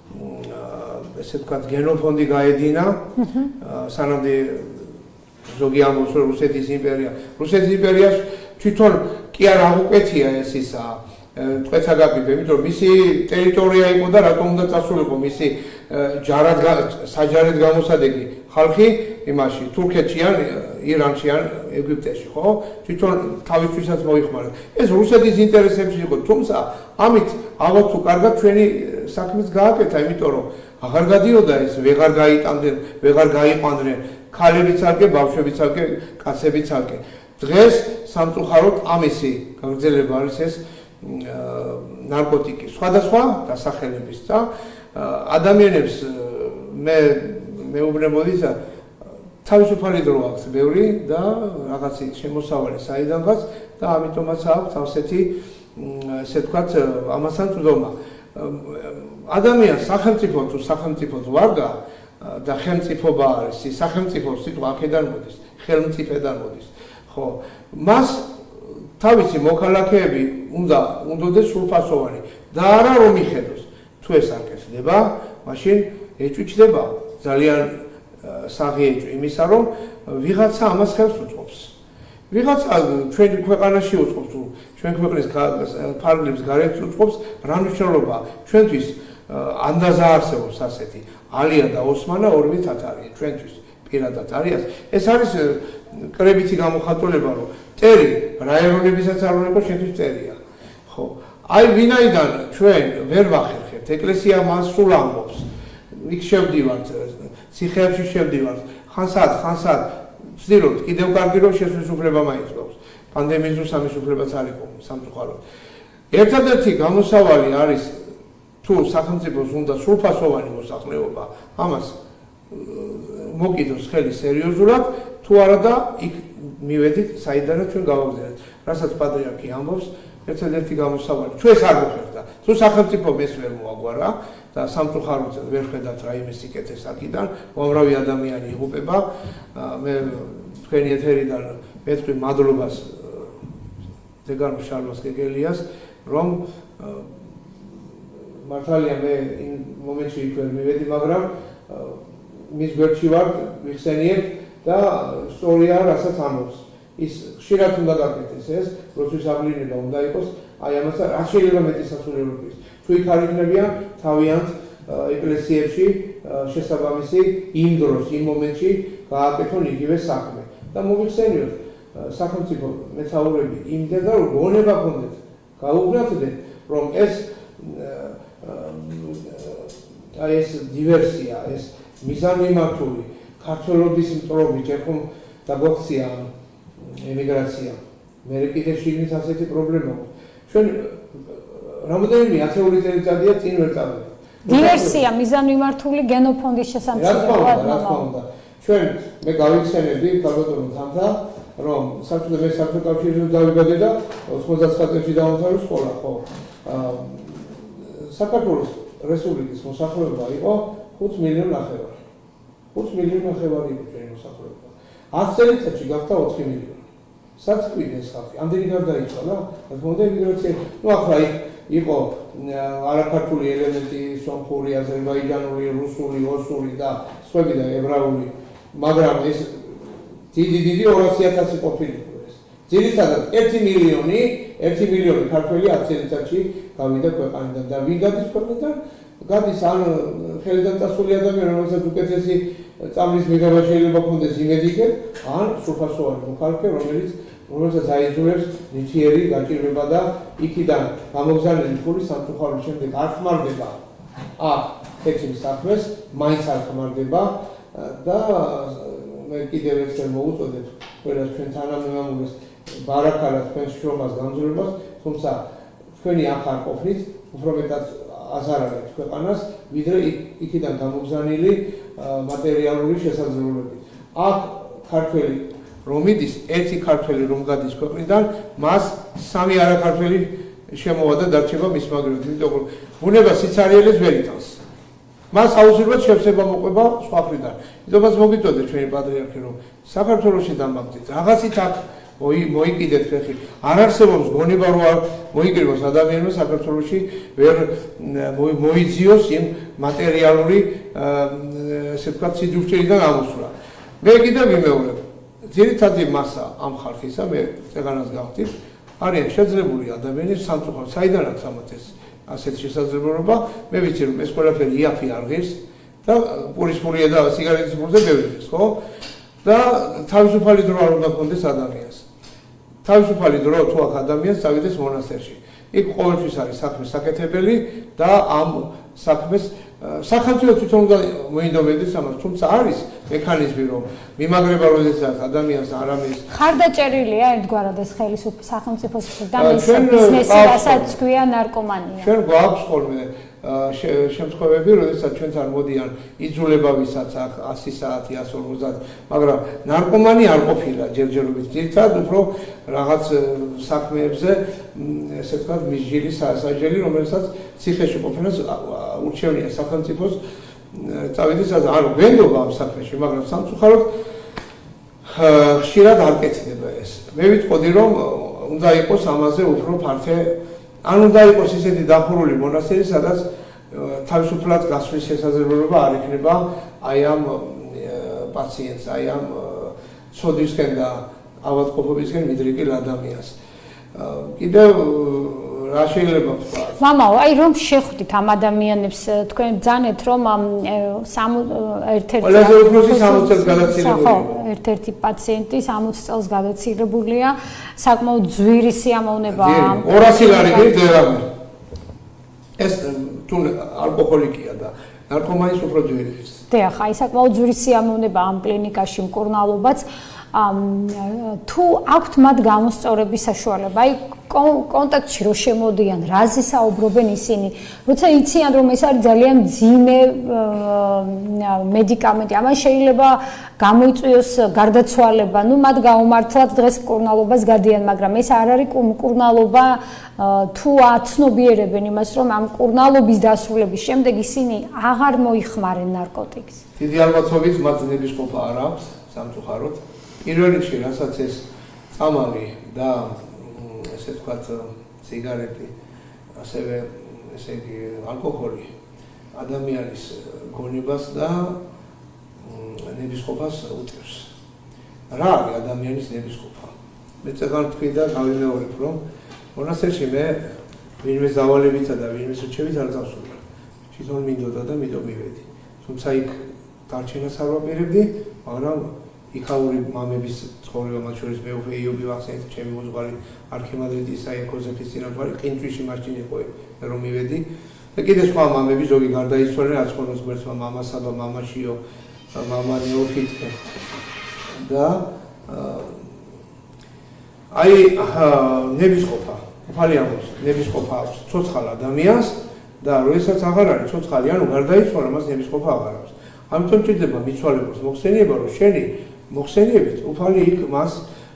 ესე ვთქვათ გენოფონდი გაედინა, სანამდე ზოგი ამბობს რომ რუსეთის იმპერიას თვითონ კი არ აღუკვეთია ეს ისა ტყვეთა გაკიდვა, იმიტომ რომ მისი ტერიტორია იყო და რატომ უნდა წასულიყო მისი საჯარად გამოსადეგი ხალხი იმაში თურქეთში ან ირანში ან ეგვიპტეში, ხო? თვითონ თავისთვისაც მოიხმარა. ეს რუსეთის ინტერესებში იყო, თუმცა ამით ალბათ თუ კარგად ჩვენი საქმეც გააკეთა, იმიტომ რომ აღარ გადიოდა ეს, ვეღარ გაიტანდნენ, ვეღარ გაიყვანდნენ, ქალებიც ალკე, ბავშვებიც ალკე, კაცებიც ალკე. დღეს სამწუხაროდ ამისი გაგრძელება არის ეს ნარკოტიკი, სხვადასხვა დასახელების და ადამიანებს მეუბნებოდი და თავისუფალი დრო აქვს ბევრი და რაღაცი შემოსავალი საიდანღაც და ამიტომაც აქვს ასეთი ესე ვთქვათ ამასთან წვდომა. ადამიანს სახელმწიფო თუ სახელმწიფო ვარგა და ხელმწიფობა არის, სახელმწიფო სიტყვა აქედან მოდის, ხელმწიფედან მოდის. ხო, მას თავისი მოქალაქეები უნდადეს სრულფასოვანი და არა რომ მიხედოს. თუ ეს არ კეთდება, მაშინ ეჭვიჩდება ძალიან საღი ეჭვი იმისა, რომ ვიღაცა ამას ხელს უწყობს. ვიღაცა ჩვენ ქვეყანაში უწყობს, თუ ჩვენ ქვეყნის ფარგლებს გარეთ უწყობს, რა მნიშვნელობა ჩვენთვის ანდაზა არსებობს ასეთი ალია და ოსმანა ორივე თათარია ჩვენთვის პირადად არის. ეს არის კრებითი გამოხატულება, რომ ტერი რაიონებისაც არ უნდა იყოს, შენთვის ტერია. ხო, აი ვინაიდან ჩვენ ვერ ვახერხებთ, ეკლესია მას სულ ამბობს. იქ შევდივართ, ციხეებში შევდივართ, ხანსად ვცდილობთ, კიდევ კარგი რომ შესაძლებლობა მაინც გვაქვს. პანდემიის დროს ამის უფლებაც არ იყო სამწუხაროდ. ერთადერთი გამოსავალი არის თუ სახელმწიფოს უნდა სრულფასოვანი მოსახლეობა, ამას მოკიდოს ხელი სერიოზულად, თუ არა და იქ მივედით, საიდანაც ჩვენ გავაგზავნეთ. რასაც პატრიარქი ამბობს, ერთადერთი გამოსავალი. ჩვენს არ მოხერხდა. თუ სახელმწიფო ეს ვერ მოაგვარა და სამწუხაროდ ვერ ხედავთ რაიმე სიკეთეს აქედან, უამრავი ადამიანი იღუპება. მე თქვენი ეთერიდან მეთქვი მადლობას ზეგანო შარლოს გეგელიას, რომ მართალია მე იმ მომენტში იქ ვერ მივედი, მაგრამ მის გვერდში ვარ, ვიხსენიებ და სწორია, რასაც ამბობს. ის ხშირად უნდა გაკეთდეს ეს, როდის აღლინება უნდა იყოს, აი ამას რა შეიძლება მეტი სასულიერო ის. თუ იქ არ იქნებიან თავიანთ ეკლესიებში შესაბამისი იმ დროს, იმ მომენტში გააკეთონ იგივე საქმე. და მოგიხსენიოთ, სახელმწიფო მეთაურები იმდენ და რომ გონება ქონდეთ, გაუგნათდნენ, რომ ეს ეს დივერსია, ეს მიზანმიმართული ქართველობის მტრობით ეხომ დაგვაქცია ემიგრაცია. მე კიდე შიგნით ასეთი პრობლემა აქვს. ჩვენ რამოდენიმე ათეული წელიწადია წინ ვერ წავედი. დივერსია მიზანმიმართული გენოფონდის შესამცირებლად. რა თქმა უნდა. ჩვენ მე გავიხსენებდი ქალბატონო თამთა, რომ საბჭოთა კავშირში დავიბადე და 99 წელს დავამთავრე სკოლა, ხო? საქართველოს რესპუბლიკის მოსახლეობა იყო 5 მილიონი ნახევარი. 5 მილიონი ნახევარი იყო ჩვენი მოსახლეობა. 10 წელიწადში გახდა 4 მილიონი. საწყვეტეს ხალხი. ამდენი გარდაიცვალა, რა თქმა უნდა, ემიგრაცია. ნუ ახლა იყო არაქართული ელემენტი, სომხური, აზერბაიჯანული, რუსული, ოსური და სხვები და ებრაული, მაგრამ ეს დიდი 200,000 ყოფილიყო ეს. ძირითადად 1 მილიონი ქართველი 10 წელიწადში გავიდა ქვეყანიდან და ვინ გადის ქვეყნიდან? გადის ან ხელიდან წასული ადამიანი, რომელსაც უკეთესი წამლის მიღება შეიძლება ჰქონდეს იმედიკე, ან სრულფასოვანი მოქალაქე, რომელსაც აიძულებს ნიჭიერი გაჭირვება და იქიდან გამოგზავნილი ფული სამწუხაროდ შემდეგ არ ხმარდება. კეთილ საქმეს, მაინც არ ხმარდება და მე კიდევ ერთხელ მოუწოდებ ყველას ჩვენ თანამემამულეს ბარაქალა თქვენს შრომას გამძლეობას, თუმცა თქვენი აქ არ ყოფნით, უფრო მეტად აზარალეთ ქვეყანას, ვიდრე იქიდან გამოგზავნილი მატერიალური შესაძლებლობებით. აქ ქართველი რომ იდის, ერთი ქართველი რომ გადის ქვეყნიდან, მას 3 არაქართველი შემოვა და დარჩება მის მაგრად, იმიტომ რომ ბუნება სიცარიელეს ვერ იტანს. მას აუცილებლად შევსება მოყვება სხვა მხრიდან. იმიტომაც მოგიწოდეთ ჩვენი პატრიარქი, რომ საქართველოში დამაგდით, რაღაცით აქ მოიკიდეთ ფეხი. არ არსებობს გონება, რომ მოიკრიბოს ადამიანმა საქართველოში ვერ მოიძიოს იმ მატერიალური, ესე ვთქვათ, სიძულვილიდან ამოსვლა. მე კიდევ ვიმეორებ, ძირითადი მასა ამ ხალხისა, მე წეგანას გავხდით, არიან შეძლებული ადამიანები სამწუხაროდ, საიდან აქვს ამათ ეს ასეთი შესაძლებლობა, მე ვიცი რომ ეს ყველაფერი იაფი არ ღირს და პურის ფულია და სიგარეტის ფულზე ბევრი ღირს, ხო? და თავისუფალი დრო არ უნდა ჰქონდეს ადამიანს. თავისუფალი დრო თუ აქ ადამიანს წავიდეს მონასტერში. იქ ყოველთვის არის საქმის საკეთებელი და ამ საქმეს სახელმწიფო თვითონ უნდა მოინდომებდეს ამას, თუმცა არის მექანიზმი რომ მიმაგრება როდესაც ადამიანს არამის ხარდაჭერილია ერთგვარად ეს ხელისუფლება სახელმწიფოს და მის ბიზნესი რასაც ქვია ნარკომანია. ჩვენ გვაქვს ხოლმე შემთხვევები, როდესაც ჩვენთან მოდიან იძულებავისაც აქ 100 საათი 150, მაგრამ ნარკომანი არ ყოფილა ჯერჯერობით. ძირითადად უფრო რაღაც საქმეებზე, ესე ვთქვათ, მისჯილი სასაჯელი, რომელსაც ციხეში ყოფნას ურჩევნია სახელმწიფოს წავიდეს, არ გვენდობა ამ საქმეში, მაგრამ სამწუხაროდ ხშირად არ კეთდება ეს. მე ვიტყოდი, რომ უნდა იყოს ამაზე უფრო ფართე, ან უნდა იყოს ისეთი დახურული მონასტერი, სადაც თავისუფლად გასვლის შესაძლებლობა არ იქნება აი ამ პაციენტს, აი ამ ცოდვისკენ და ავადმყოფობისკენ მიდრეკილ ადამიანს. კიდევ რა შეიძლება ვთქვათ? მამაო, აი რომ შეხვდით ამ ადამიანებს, თქვენ ბრძანეთ რომ ყველაზე უფროსი 60 წელს გადაცილებულია. ერთ-ერთი პაციენტი 60 წელს გადაცილებულია, საკმაოდ ძვირი სიამოვნება. 200 ლარი გირდერამე. ეს თუ ალკოჰოლიკია და ნარკომანის უფრო ძვირი. დიახ, აი საკმაოდ ძვირი სიამოვნება ამ კლინიკაში მკურნალობაც. თუ აქვთ მათ გამოსწორების საშუალება, აი კონტაქტში რო შემოდიან, რაზე საუბრობენ ისინი, როცა იციან რომ ეს არის ძალიან მძიმე მედიკამენტი, ამან შეიძლება გამოიწვიოს გარდაცვალება, ნუ მათ გაუმართლად დღეს მკურნალობას გადიან, მაგრამ ეს არ არის მკურნალობა, თუ აცნობიერებენ იმას, რომ ამ მკურნალობის დასრულების შემდეგ ისინი აღარ მოიხმარენ ნარკოტიკს. დიდი ალბათობით მათ ნებისყოფა არ აქვს, სამწუხაროდ. პირველ რიგში, რასაც ეს წამალი და ესე ვთქვათ, სიგარეტი, ასევე ესე იგი ალკოჰოლი ადამიანის გონებას და ნებისყოფას უწევს. რა არის ადამიანის ნებისყოფა? მე წეგან თქვი და გავიმეორებ, რომ მონასტერში მე ვინმეს დავალებითა და ვინმეს რჩევით არ დავსრულე. თვითონ მინდოდა და მიტომ მივედი. თუმცა იქ დარჩენას არ ვაპირებდი, მაგრამ იქაური მამების ცხოვრება, მათ შორის მე უკვე იობი ვახსენეთ, ჩემი მოძღვარი არქიმანდრიტი ისაია ქოზეფის წინამძღვარი, ყინწვიში მაშინ იყო რომ მივედი და კიდე სხვა მამები ზოგი გარდაიცვალნენ, რაც ხონოს გვერდმა მამა საბა, მამა შიო, მამა ნეოფიტე და აი ნებისყოფა, უფალი ამბობს, ნებისყოფა აქვს ცოცხალ ადამიანს და როდესაც აღარ არის ცოცხალი, ანუ გარდაიცვალა, მას ნებისყოფა აღარ აქვს. ამიტომ ჭირდება მიცვალებულს მოხსენება, რომ შენი მოხსენიებით უფალი იქ მას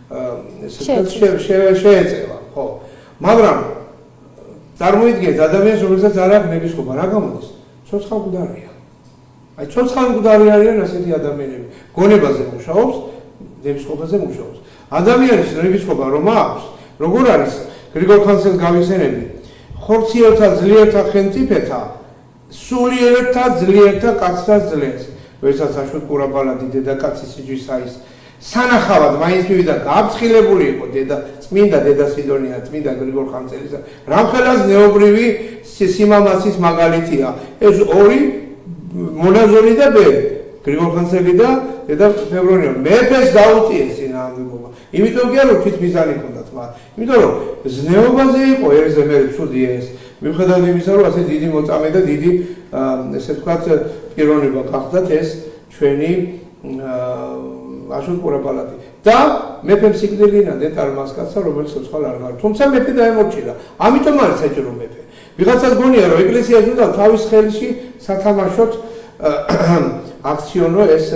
შეეწევა, ხო. მაგრამ წარმოიდგინეთ ადამიანს, რომელსაც არ აქვს ნებისყოფა, რა გამოდის? ცოცხალ მკვდარია. აი ცოცხალ მკვდარი არიან ასეთი ადამიანები. გონებაზე მუშაობს, ნებისყოფაზე მუშაობს. ადამიანის ნებისყოფა რომ აქვს, როგორ არის გრიგოლ ხანძთელს გავიხსენები, ხორციელთა ძლიერთა ხელმწიფეთა, სულიერთა ძლიერთა კაცთა ძლიერს, როდესაც აშოტ ყურაბალადი დედაკაცის სიჯვისა ის სანახავად მაინც მივიდა გააფრთხილებული იყო წმინდა დედა სიდონია, წმინდა გრიგოლ ხანძთელისა, რამხელას ნეობრივი სიმამაცის მაგალითია. ეს ორი მონაზონი და ბერი, გრიგოლ ხანძთელი და დედა ფევრონია. მეფეს დაუწიეს წინააღმდეგობა. იმიტომ კი არა თვით მიზანი ჰქონდათ მათ. იმიტომ რომ ზნეობაზე იყო ერზე მე ცუდი ეს. მიუხედავად იმისა, რომ ასე დიდი მოწამე და დიდი ესე ვთქვათ პიროვნება გახდათ ეს ჩვენი აშოტ ყურაბალადი. და მეფემ სიკვდილიანად ეტარო მას კაცსა, რომელიც ცოცხალ არ გაქვს. თუმცა მეფე დაემორჩილა. ამიტომ არის საჭირო მეფე. ვიღაცას გონია, რომ ეკლესიას უნდა თავის ხელში სათამაშოდ აქციონო ეს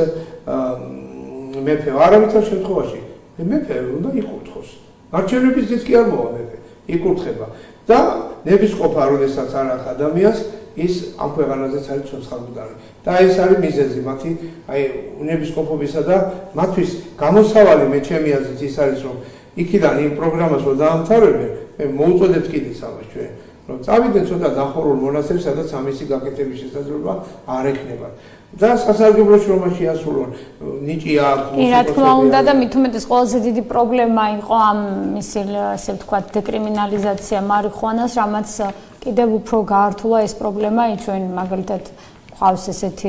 მეფე. არავითარ შემთხვევაში მეფე უნდა იკურთხოს. არჩევნების ძიც კი არ მოვა მეფე. იკურთხება. და ნებისყოფა, როდესაც არ აქვს ადამიანს, ის ამ ქვეყანაზეც არის ცოცხალ მკვდარი. და ეს არის მიზეზი მათი აი ნებისყოფობისა და მათთვის გამოსავალი მე ჩემი აზრით ის არის, რომ იქიდან იმ პროგრამას რომ დაამთავრებენ, მე მოუწოდებთ კიდეც ამას ჩვენ, რომ წავიდნენ ცოტა დახურულ მონასტერს, სადაც ამისი გაკეთების შესაძლებლობა არ ექნებათ. და სასარგებლოში რომ შეასრულონ ნიჭი აქვს. კი, რა თქმა უნდა და მით უმეტეს ყველაზე დიდი პრობლემა იყო ამ ისე ვთქვათ დეკრიმინალიზაცია მარიხუანას, რამაც კიდევ უფრო გაართულა ეს პრობლემა, ჩვენ მაგალითად ყავს ესეთი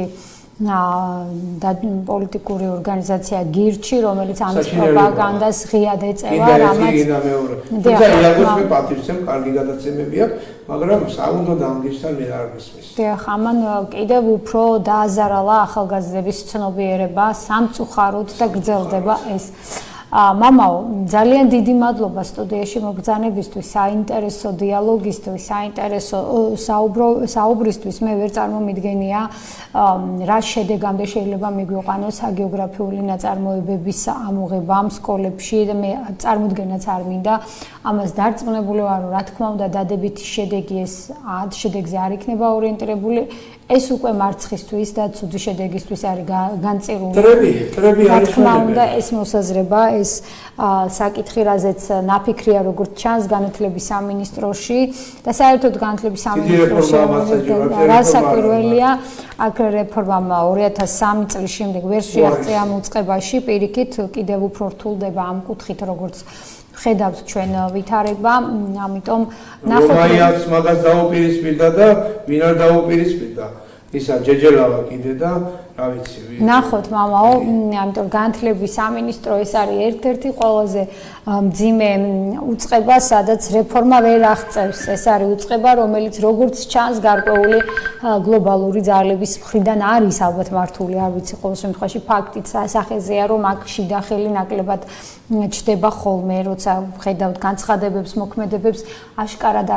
პოლიტიკური ორგანიზაცია გირჩი, რომელიც ამ პროპაგანდას ღიად ეწევა, რამაც თუმცა იაგოს მე პატივცემ, კარგი გადაცემები აქვს, მაგრამ საუნდო დამგიშთან მე არ მისმის. დიახ, ამან კიდევ უფრო დააზარალა ახალგაზრდების ცნობიერება, სამწუხაროდ და გრძელდება ეს. მამაო, ძალიან დიდი მადლობა სტუდიაში მოგზავნებისთვის, საინტერესო დიალოგისთვის, საინტერესო საუბრისთვის. მე ვერ წარმომიდგენია, რა შედეგამდე შეიძლება მიგვიყვანოს ჰაგიოგრაფიული ნაწარმოებების ამოღებამ სკოლებში და მე წარმოდგენაც არ მინდა. ამას დარწმუნებული ვარ, რომ რა თქმა უნდა დადებითი შედეგი ეს შედეგზე არ იქნება ორიენტირებული. ეს უკვე მარცხისთვის და ცუდი შედეგისთვის არის განწირული. ტრები არის თქმა ეს მოსაზრება, ეს საკითხი, რაზეც ნაფიქრია როგორც ჩანს განათლების სამინისტროში და საერთოდ განათლების სამინისტროში რა საკვირველია, აქ რეფორმამ 2003 წლის შემდეგ ვერ შეაღწია ამ უწყებაში, პირიქით კიდევ უფრო რთულდება ამ კუთხით, როგორც ხედავთ ჩვენ ვითარება, ამიტომ ნახოთ მაიაც მაგას დაუპირისპირდა და ვინ არ დაუპირისპირდა. ისა ჯეჯელავა კიდე და რა ვიცი. ნახოთ მამაო, ამიტომ განათლების სამინისტრო ეს არის ერთ-ერთი ყველაზე მძიმე უწყება, სადაც რეფორმა ვერ აღწევს. ეს არის უწყება, რომელიც როგორც ჩანს გარკვეული გლობალური ძალების მხრიდან არის ალბათ მართული, არ ვიცი, ყოველ შემთხვევაში ფაქტით სახეზეა, რომ აქ შიდა ხელი ნაკლებად ჩდება ხოლმე, როცა ხედავთ განცხადებებს, მოქმედებებს, აშკარად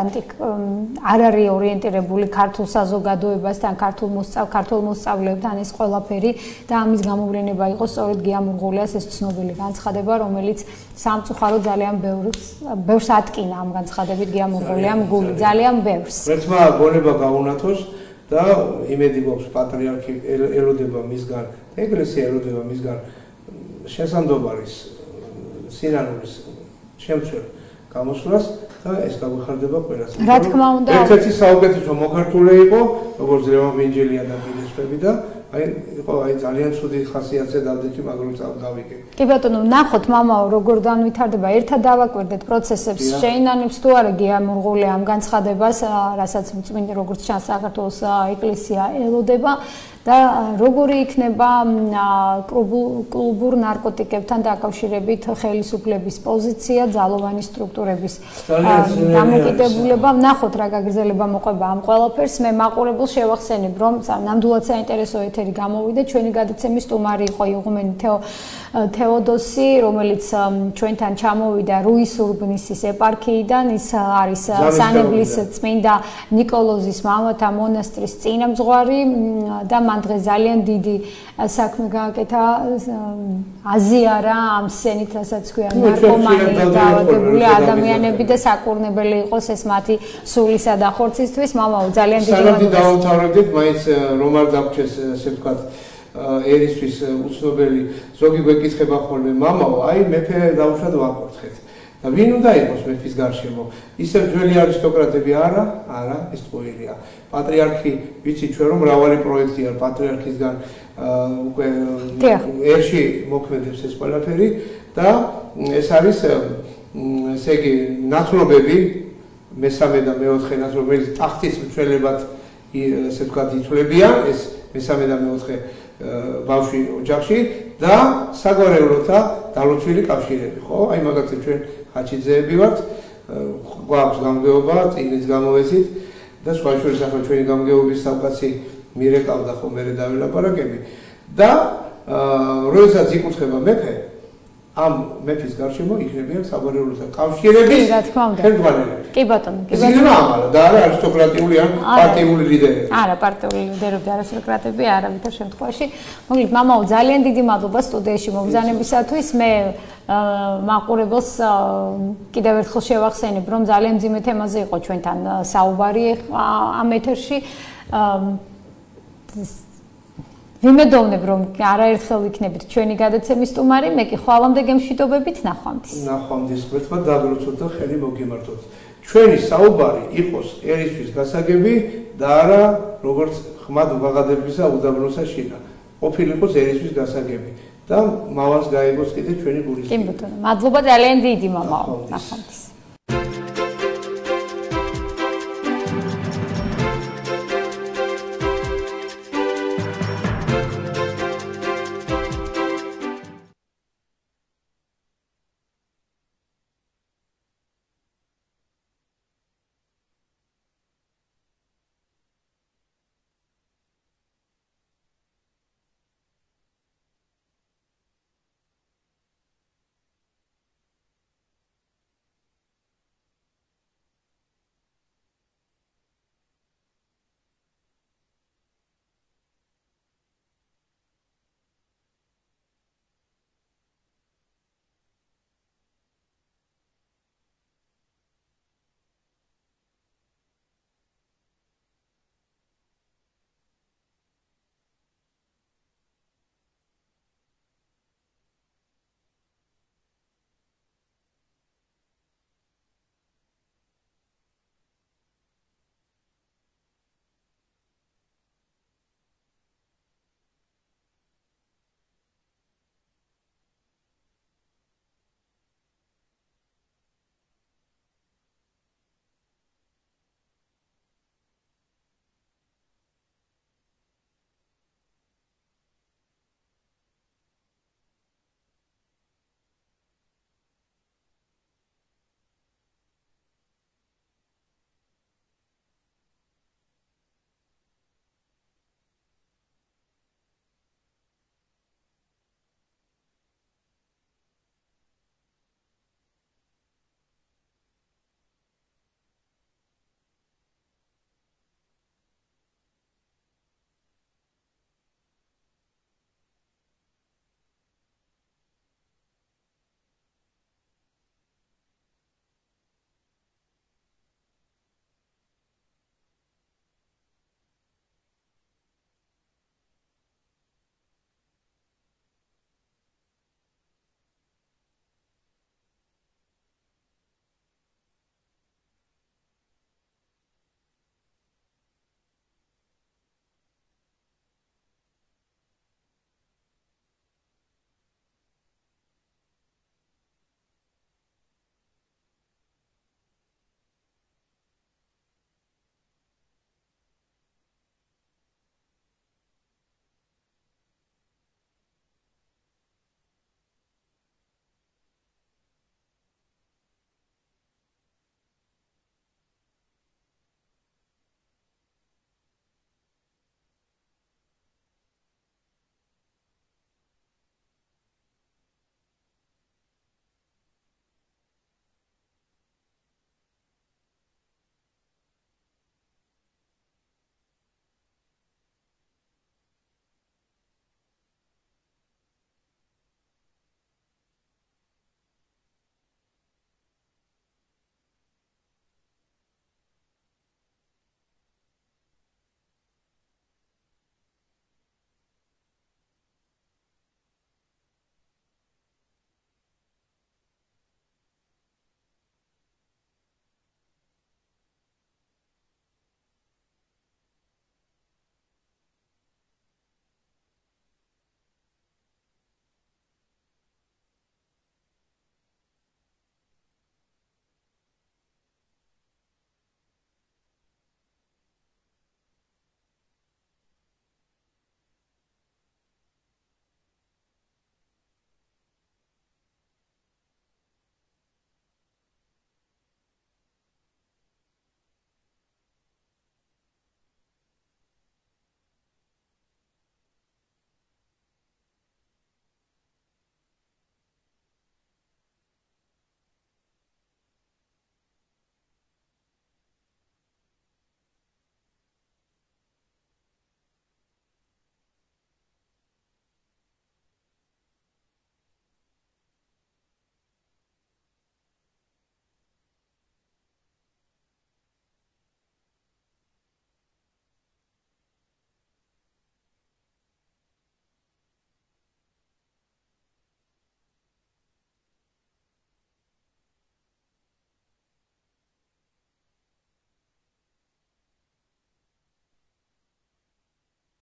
არ არის ორიენტირებული ქართულ საზოგადოებასთან, ქართულ მოსწავლეებთან ეს ყველაფერი და ამის გამოვლენება იყო სწორედ გიამურღულიას ეს ცნობილი განცხადება, რომელიც სამწუხაროდ ძალიან ბევრს ატკინა ამ განცხადებით გიამურღულიამ გული, ძალიან ბევრს. ერთმა გონება გაუნათოს და იმედი გვაქვს პატრიარქი ელოდება მისგან, ეკლესია ელოდება მისგან შესაძლებლობის სინანულის შემცველ გამოსვლას და ეს გაგვეხარდება ყველას. რა თქმა უნდა, ერთ-ერთი საუკეთესო მოქართული იყო, როგორც ლევან ბინჯელია და კიდეები და იყო ძალიან ცუდი ხასიათზე დავდექი, მაგრამ დავიკე. კი ბატონო, ნახოთ მამაო, როგორ განვითარდება, ერთად დავაკვირდეთ პროცესებს, შეინანებს თუ არა გიამურღულია ამ განცხადებას, რასაც წმინდა როგორც ჩანს საქართველოს ეკლესია ელოდება და როგორი იქნება კლუბურ ნარკოტიკებთან დაკავშირებით ხელისუფლების პოზიცია, ძალოვანი სტრუქტურების დამოკიდებულება. ნახოთ რა გაგრძელება მოყვება ამ ყველაფერს. მე მაყურებელს შევახსენებ, რომ ნამდვილად საინტერესო ეთერი გამოვიდა. ჩვენი გადაცემის სტუმარი იყო იღუმენი თეოდოსი, რომელიც ჩვენთან ჩამოვიდა რუის-ურბნისის ეპარქიიდან. ის არის სანებლის წმინდა ნიკოლოზის მამათა მონასტრის წინამძღვარი და მან დღეს ძალიან დიდი საქმე გააკეთა აზიარა ამ სცენით, რასაც ქვია ნარკომანი დაავადებული ადამიანები და საკურნებელი იყოს ეს მათი სულისა და ხორცისთვის. მამაო, ძალიან დიდი მადლობა. დავთავრებდით, მაინც რომ არ დაგვრჩეს, ასე ვთქვათ, ერისთვის უცნობელი ზოგი გვეკითხება ხოლმე, მამაო, აი მეფე დაუშვათ ვაკურთხეთ. და ვინ უნდა იყოს მეფის გარშემო? ისევ ძველი არისტოკრატები არა, ეს ტყუილია. პატრიარქი, ვიცი ჩვენ რომ მრავალი პროექტი არის პატრიარქისგან უკვე ერში მოქმედებს ეს ყველაფერი და ეს არის ესე იგი ნაცნობები მესამე და მეოთხე ნაცნობები ტახტის მცველებად ესე ვთქვათ ითვლებიან ეს მესამე და მეოთხე ბავშვი ოჯახში და საგვარეულოთა დალოცვილი კავშირები, ხო? აი მაგალითად ჩვენ ხაჩიძეები ვართ, გვაქვს გამგეობა, წიგნიც გამოვეცით და სხვა შორის ახლა ჩვენი გამგეობის საკაცი მირეკავდა ხო მე დავილაპარაკები და როდესაც იკუთხება მეფე ამ მეფის გარშემო იქნებიან საგვარეულოთა კავშირების ხელმძღვანელები. კი ბატონო, კი ბატონო. ეს ამალა და არა არისტოკრატიული ან პარტიული ლიდერები. არა, პარტიული ლიდერები და არისტოკრატები არავითარ შემთხვევაში. მოგლით, მამაო, ძალიან დიდი მადლობა სტუდიაში მოგზავნებისათვის. მე მაყურებელს კიდევ ერთხელ შევახსენებ, რომ ძალიან მძიმე თემაზე იყო ჩვენთან საუბარი ამ ეთერში. ვიმედოვნებ, რომ არაერთხელ იქნებით ჩვენი გადაცემის სტუმარი, მე კი ხვალამდე გემშვიდობებით ნახვამდის. ნახვამდის ღმერთმა დაგროცოთ და ხელი მოგიმართოთ. ჩვენი საუბარი იყოს ერისთვის გასაგები და არა როგორც ხმად ვაღადებისა უდაბნოსა შინა. ყოფილიყოს ერისთვის გასაგები და მავას გაიგოს კიდე ჩვენი გულის. კი ბატონო, მადლობა ძალიან დიდი მამაო. ნახვამდის.